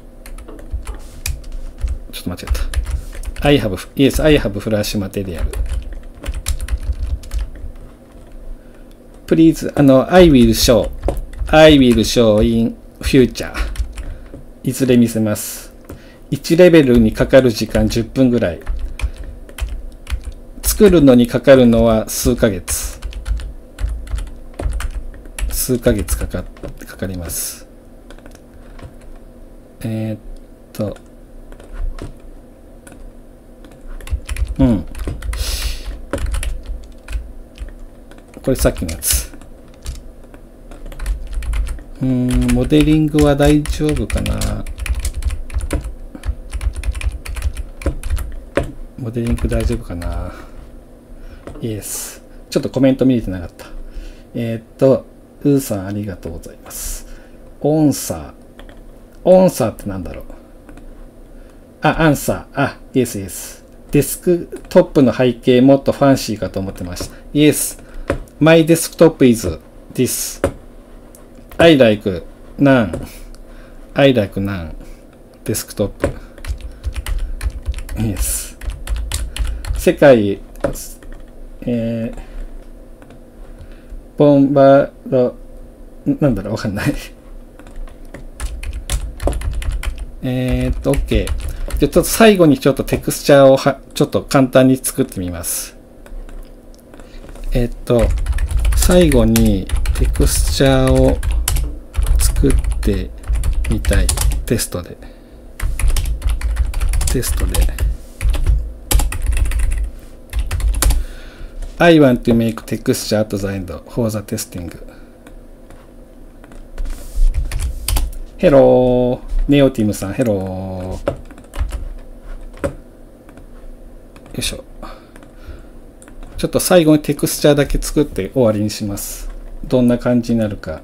ちょっと間違えた。I have フラッシュマテリアル。Please, I will show in future. いずれ見せます。1レベルにかかる時間10分ぐらい。作るのにかかるのは数ヶ月。かかります。これさっきのやつ。モデリングは大丈夫かな。モデリング大丈夫かな。イエス。ちょっとコメント見れてなかった。ウーさんありがとうございます。オンサーってなんだろう。アンサー。イエスイエス。デスクトップの背景もっとファンシーかと思ってました。イエス。My desktop is this. I like none. desktop. Yes. 世界、ボンバード、なんだろう、わかんない。OK。じゃちょっと最後にちょっとテクスチャーをちょっと簡単に作ってみます。最後にテクスチャーを作ってみたい。テストで。I want to make texture at the end for the testing. Hello! ネオティムさん、Hello! よいしょ。ちょっと最後にテクスチャーだけ作って終わりにします。どんな感じになるか。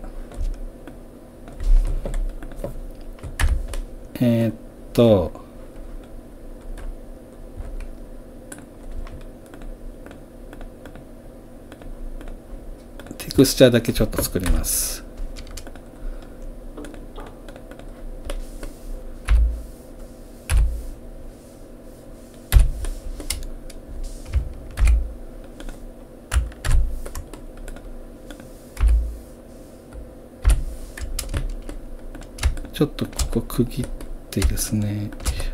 テクスチャーだけちょっと作ります。ちょっとここ区切ってですね。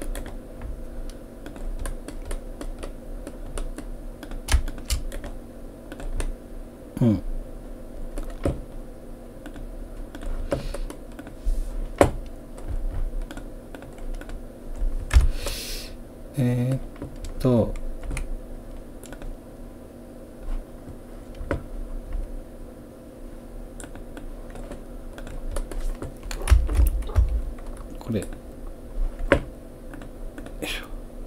これ。よいしょ。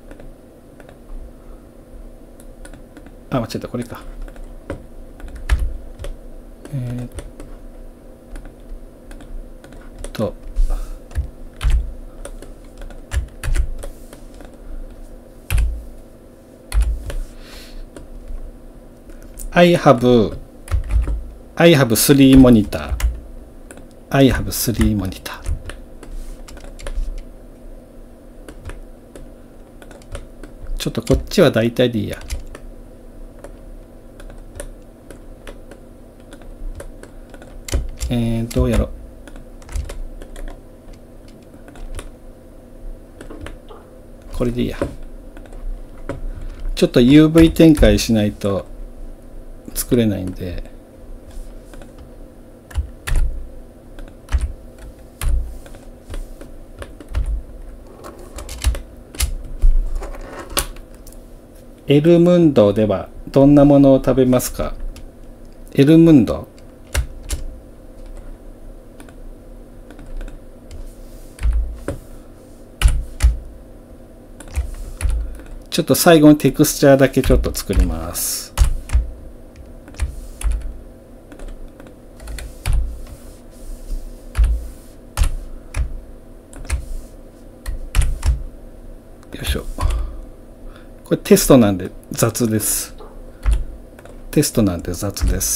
間違えた、これか。I have 3 monitor. I have 3 monitor. ちょっとこっちは大体でいいや。どうやろう。 これでいいや。ちょっと UV 展開しないと作れないんで。エルムンドではどんなものを食べますか？エルムンド。ちょっと最後にテクスチャーだけちょっと作ります。よいしょ。これテストなんで雑です。テストなんで雑です。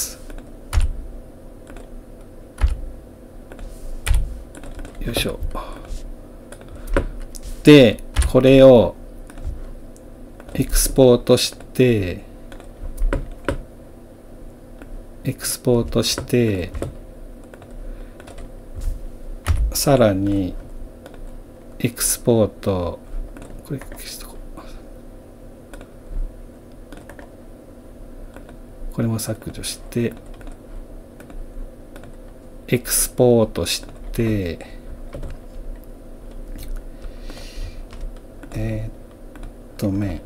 よいしょ。で、これをエクスポートして、さらにエクスポート、これ消しとこう。これも削除して、エクスポートして、面。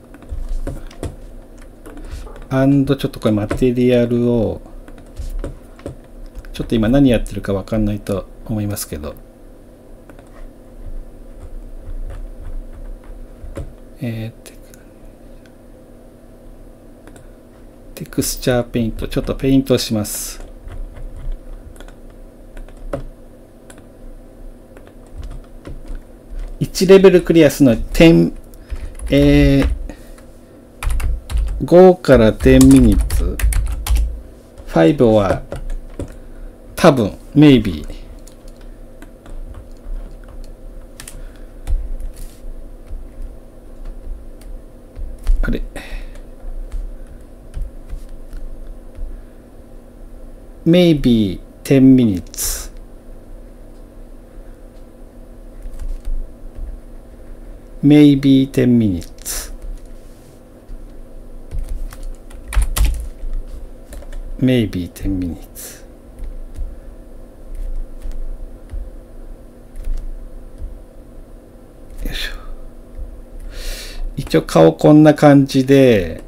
ちょっとこれマテリアルを、ちょっと今何やってるかわかんないと思いますけど、テクスチャーペイント、ちょっとペイントします。1レベルクリアするの10、5から10ミニッツ。5は多分、maybe。あれ。maybe 10 minutes。maybe 10 minutes。maybe 10 minutes。よいしょ。一応顔こんな感じで、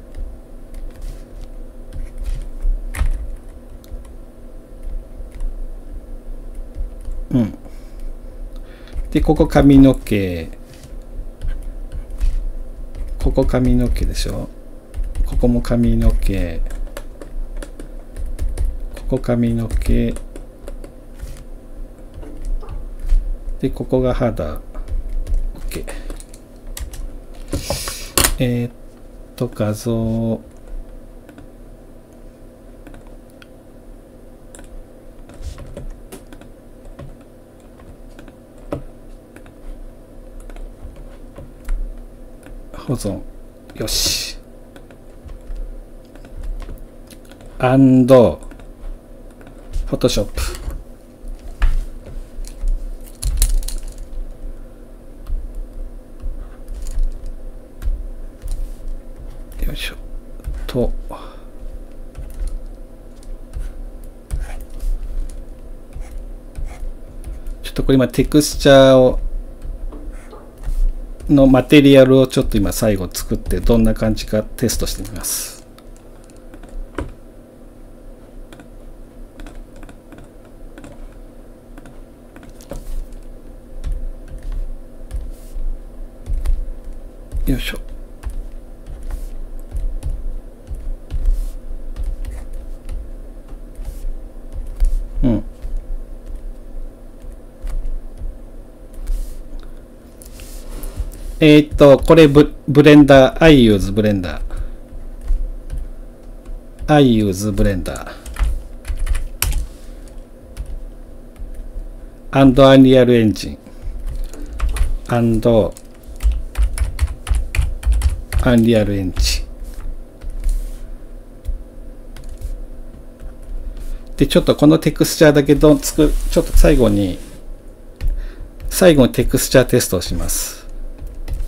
うん。で、ここ髪の毛。ここ髪の毛でしょ。ここも髪の毛。ここ髪の毛。で、ここが肌。OK。画像。保存。よし。Photoshop。よいしょ。と。ちょっとこれ今テクスチャーをのマテリアルをちょっと今最後作ってどんな感じかテストしてみます。よいしょ。うん。これブレンダー。I use ブレンダー。I use ブレンダー。and Unreal Engine。and Unreal Engine。で、ちょっとこのテクスチャーだけちょっと最後にテクスチャーテストをします。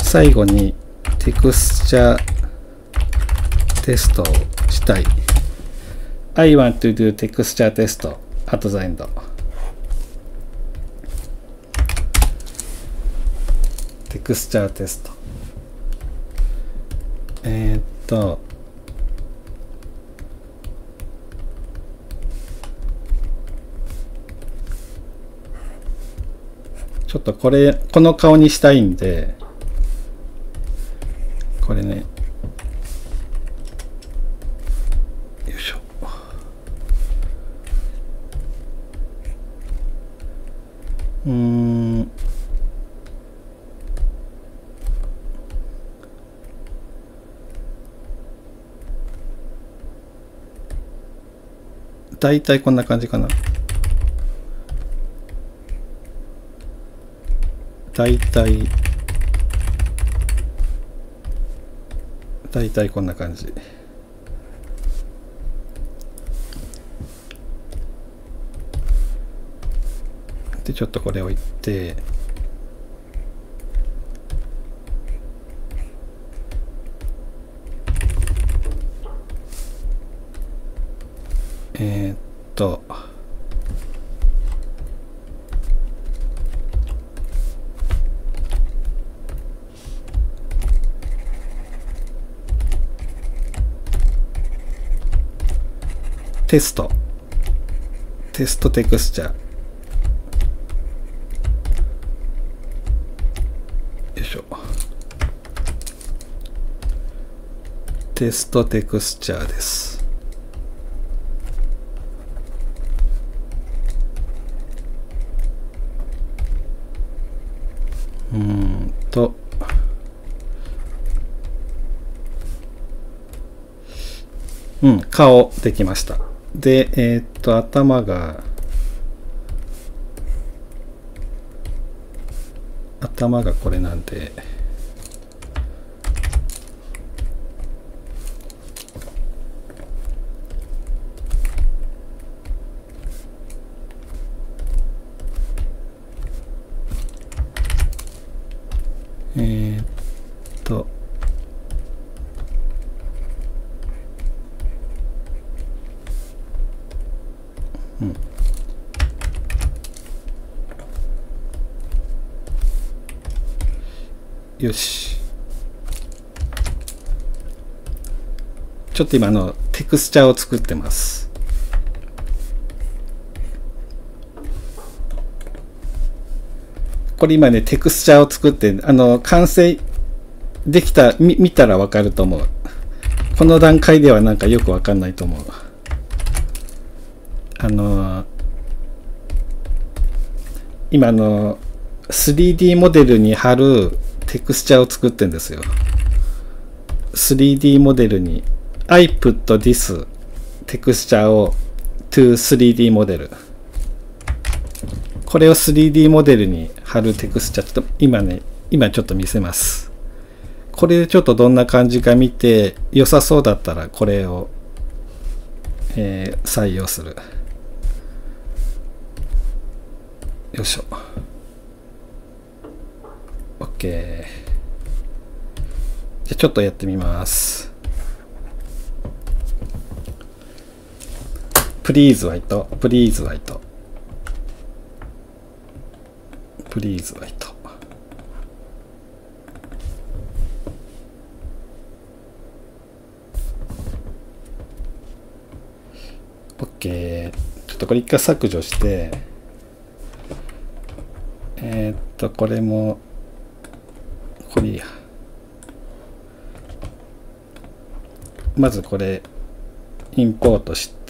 最後にテクスチャーテストをしたい。I want to do texture test at the end. テクスチャーテスト。ちょっとこの顔にしたいんで、これね、よいしょ。だいたいこんな感じかな。だいたいこんな感じ。で、ちょっとこれ置いて、テストテクスチャー。よいしょ。テストテクスチャーです。顔できました。で、頭がこれなんで、よし。ちょっと今テクスチャーを作ってます。これ今ね、テクスチャーを作って、完成できた、見たらわかると思う。この段階ではなんかよくわかんないと思う。今3D モデルに貼るテクスチャーを作ってんですよ。3D モデルに I put this テクスチャーを to 3D モデル。これを 3D モデルに貼るテクスチャー、ちょっと今ちょっと見せます。これでちょっとどんな感じか見て良さそうだったらこれを、採用する。よいしょ。OK。じゃあちょっとやってみます。Please White。Please White。Please White。OK。ちょっとこれ一回削除して、これも、これいいや。まずこれ、インポートして、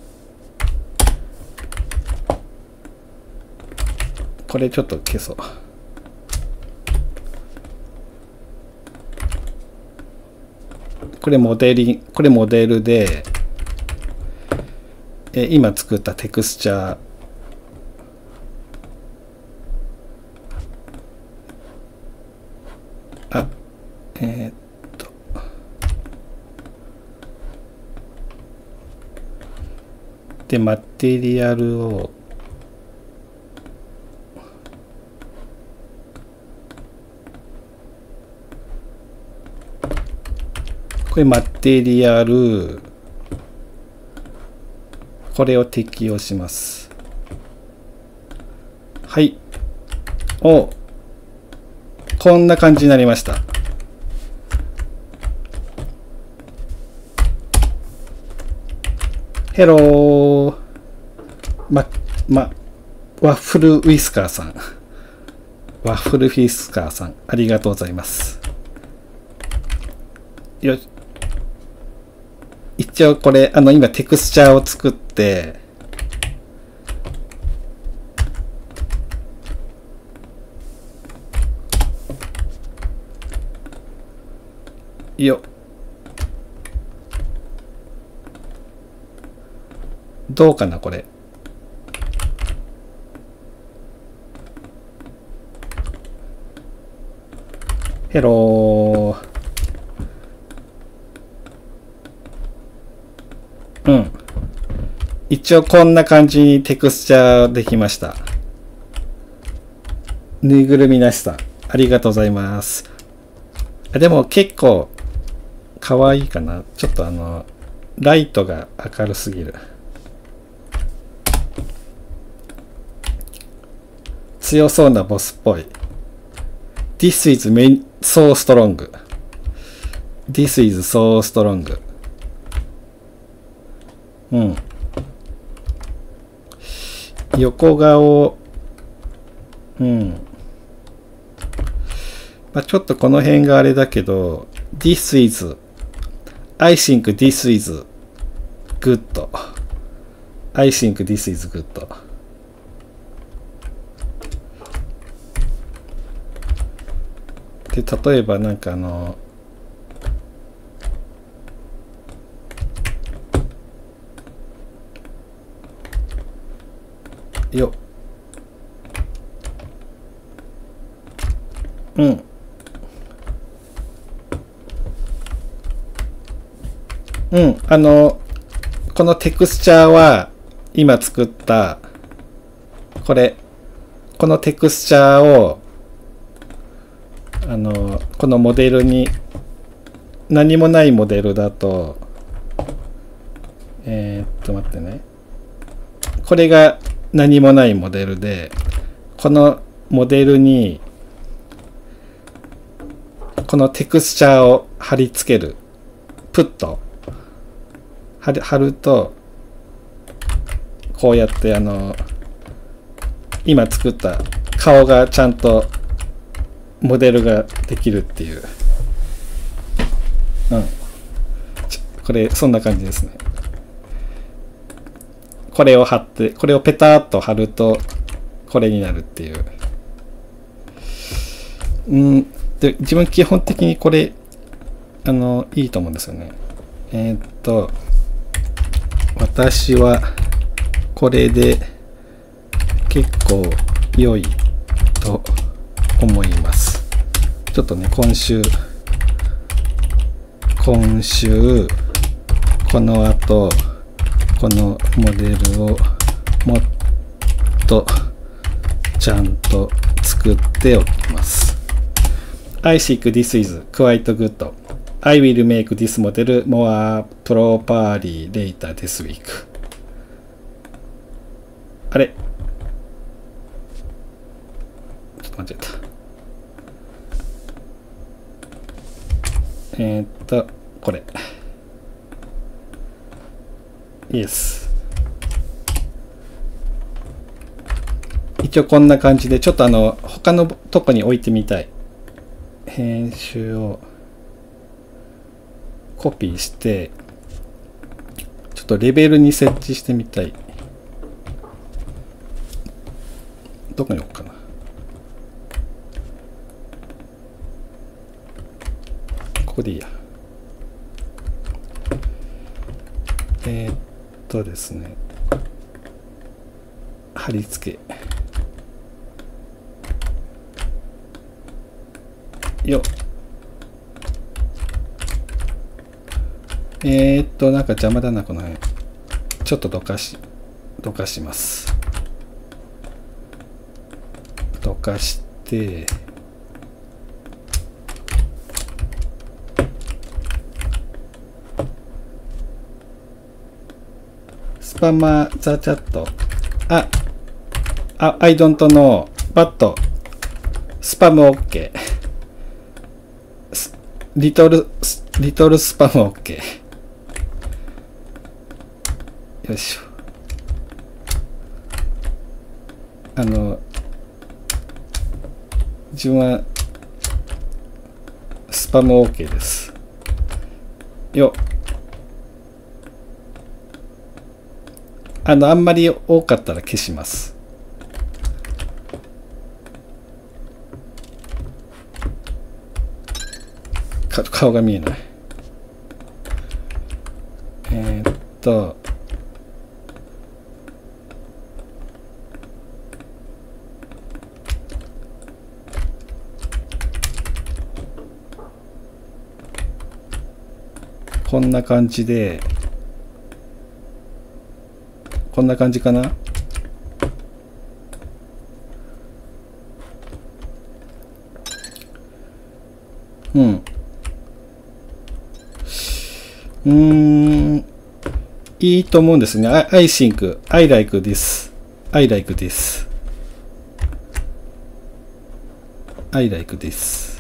これちょっと消そう。これモデルで、今作ったテクスチャー、で、マテリアルをこれマテリアル、これを適用します。はい。お、こんな感じになりました。ヘロー。ワッフルウィスカーさん。ワッフルウィスカーさん、ありがとうございます。よし。一応これ、今テクスチャーを作って、よ。どうかな、これ。ヘロー。うん。一応こんな感じにテクスチャーできました。ぬいぐるみなしさん、ありがとうございます。でも結構可愛いかな。ちょっとライトが明るすぎる。強そうなボスっぽい。This is so strong. This is so strong. うん。横顔、うん。まあ、ちょっとこの辺があれだけど、This is, I think this is good. I think this is good. で、例えばなんかようん。うん。このテクスチャーは、今作った、このテクスチャーを、このモデルに、何もないモデルだと、待ってね。これが何もないモデルで、このモデルに、このテクスチャーを貼り付ける。プット。貼ると、こうやって今作った顔がちゃんとモデルができるっていう。うん。これ、そんな感じですね。これを貼って、これをペターっと貼ると、これになるっていう。で、自分基本的にこれ、いいと思うんですよね。私は、これで結構良いと思います。ちょっとね、今週、この後、このモデルをもっとちゃんと作っておきます。I think this is quite good. I will make this model more properly later this week. あれ？ちょっと間違えた。これ。イエス。一応こんな感じで、ちょっと他のとこに置いてみたい。編集をコピーして、ちょっとレベルに設置してみたい。どこに置くかな。ここでいいや。ですね。貼り付け。よっ。なんか邪魔だな、この辺。ちょっとどかします。どかして、 パマザチャット。I don't know, but スパム OK。リトルスパム OK。よいしょ。自分はスパム OK です。よ。あんまり多かったら消します。顔が見えない。こんな感じで、こんな感じかな。いいと思うんですね。I think, I like this. I like this. I like this.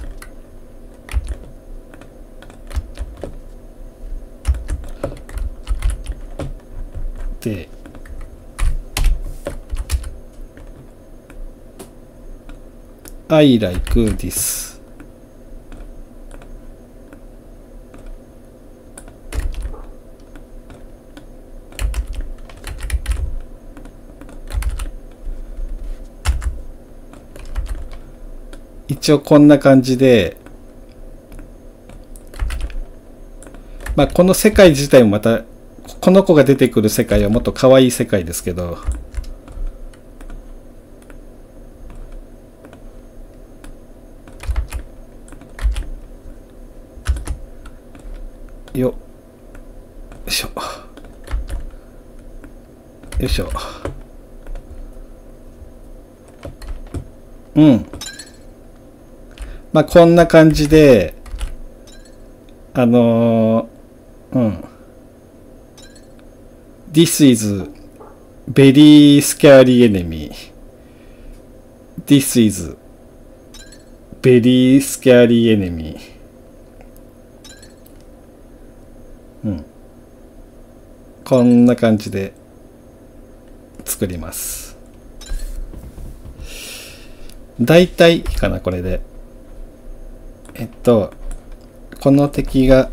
で、I like this. 一応こんな感じで、この世界自体もまた、この子が出てくる世界はもっと可愛い世界ですけど、よいしょ。よいしょ。こんな感じで、This is very scary enemy. This is very scary enemy. こんな感じで作ります。だいたいいいかな、これで。この敵は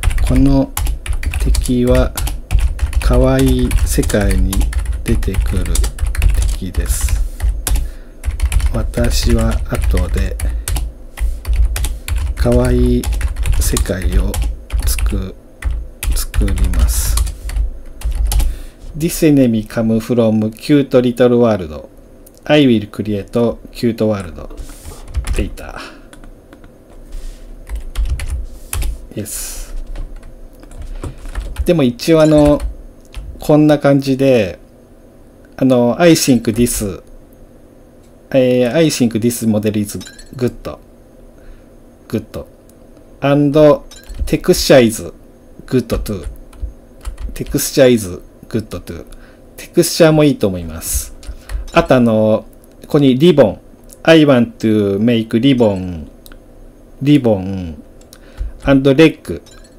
可愛い世界に出てくる敵です。私は後で可愛い世界を作ります。This enemy come from cute little world. I will create cute world. Data. Yes. でも一応こんな感じで、I think this, I think this model is good. Good. And texture is good too. Texture is good too. テクスチャーもいいと思います。あとここにリボン。I want to make ribbon and leg.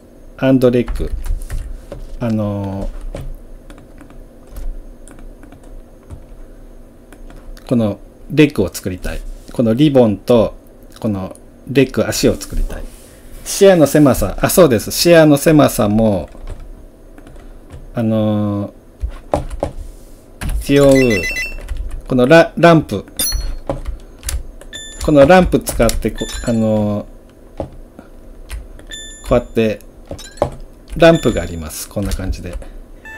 このレッグを作りたい。このリボンとこのレッグ、足を作りたい。視野の狭さ、そうです。視野の狭さも一応このランプ、このランプ使ってこうやってランプがあります。こんな感じで。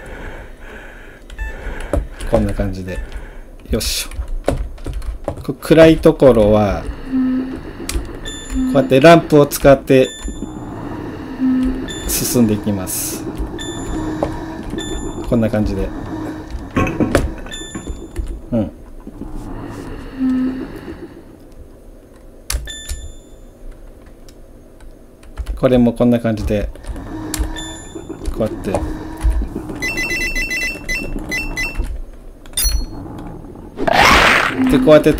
こんな感じで。よっしょ。暗いところは、こうやってランプを使って進んでいきます。こんな感じで。これもこんな感じでこうやってで、こうやって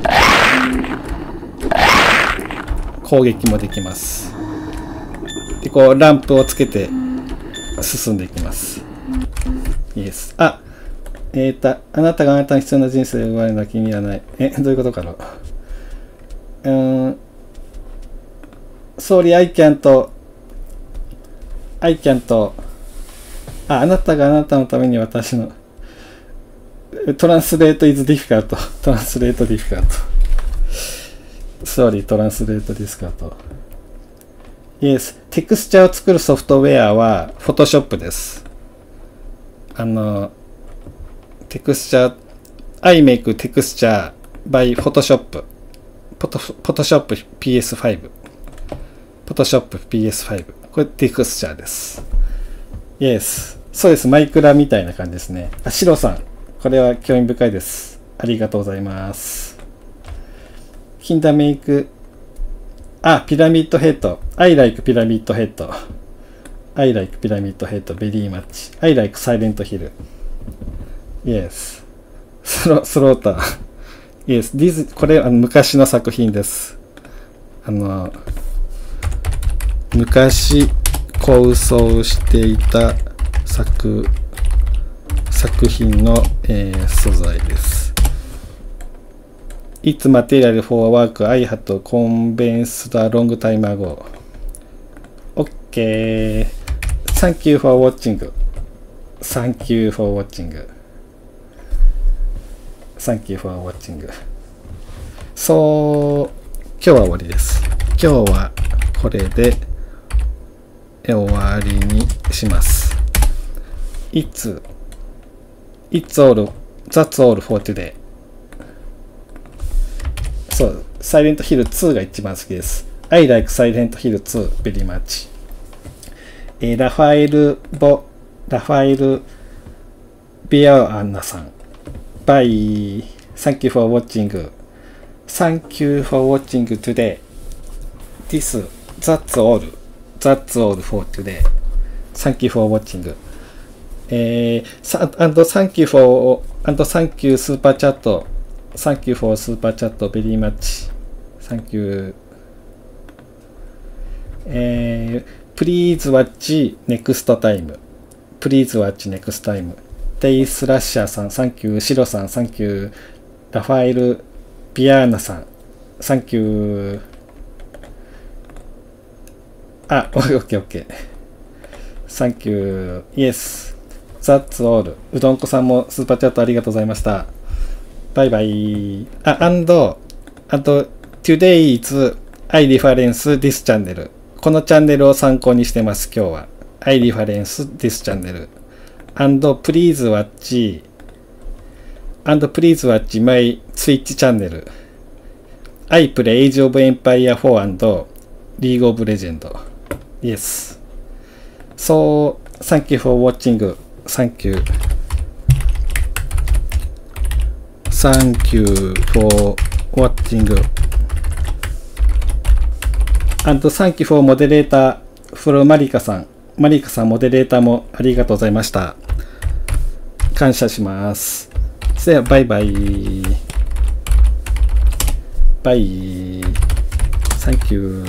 攻撃もできます。で、こう、ランプをつけて進んでいきます。イエス。あなたがあなたに必要な人生を奪われるのは君はない。どういうことかな。Sorry, I can't. あなたがあなたのために私のTranslate is difficult. Translate difficult. Sorry, translate difficult. Yes. テクスチャーを作るソフトウェアは Photoshop です。テクスチャー、I make texture by Photoshop. Photoshop PS5。Photoshop PS5。これテクスチャーです。Yes。そうです。マイクラみたいな感じですね。シロさん。これは興味深いです。ありがとうございます。キンダメイク。ピラミッドヘッド。I like ピラミッドヘッド。I like ピラミッドヘッド very much. I like Silent Hill。Yes。スローター。Yes。これは昔の作品です。昔構想していた作品の、素材です。It's material for work I had convinced a long time ago. OK. Thank you for watching. Thank you for watching. Thank you for watching. 今日は終わりです。今日はこれで終わりにします。That's all for today. そう、Silent Hill 2が一番好きです。I like Silent Hill 2 very much. ラファエル・ビアアンナさん。Bye. Thank you for watching. Thank you for watching today. That's all. That's all for today. Thank you for watching. And thank you Super Chat. Thank you for Super Chat very much. Thank you. Please watch next time. Please watch next time. デイスラッシャーさん、サンキュー。シロさん、サンキュー。ラファエル・ビアーナさん、サンキュー。オッケー。サンキュー。イエス。That's all. うどんこさんもスーパーチャットありがとうございました。バイバイ。and today is I reference this channel. このチャンネルを参考にしてます、今日は。I reference this channel.And please watch my Twitch channel. I play Age of Empire 4 and League of Legends. Yes. So, thank you for watching. Thank you. Thank you for watching. And thank you for moderator from マリカさん。マリカさん、モデレーターもありがとうございました。感謝します。では、バイバイ。バイ。Thank you.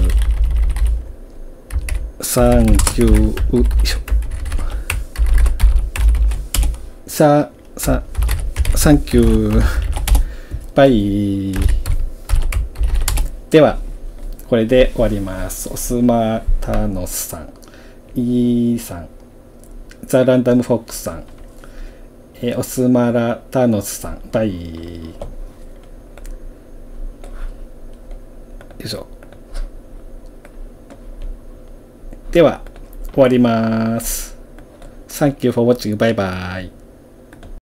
Thank you. Thank you. バイ。では、これで終わります。オスマタノスさん。イーさん、ザ・ランダム・フォックスさん、オスマラタノスさん、バイ。よいしょ。では、終わります。Thank you for watching. バイバイ。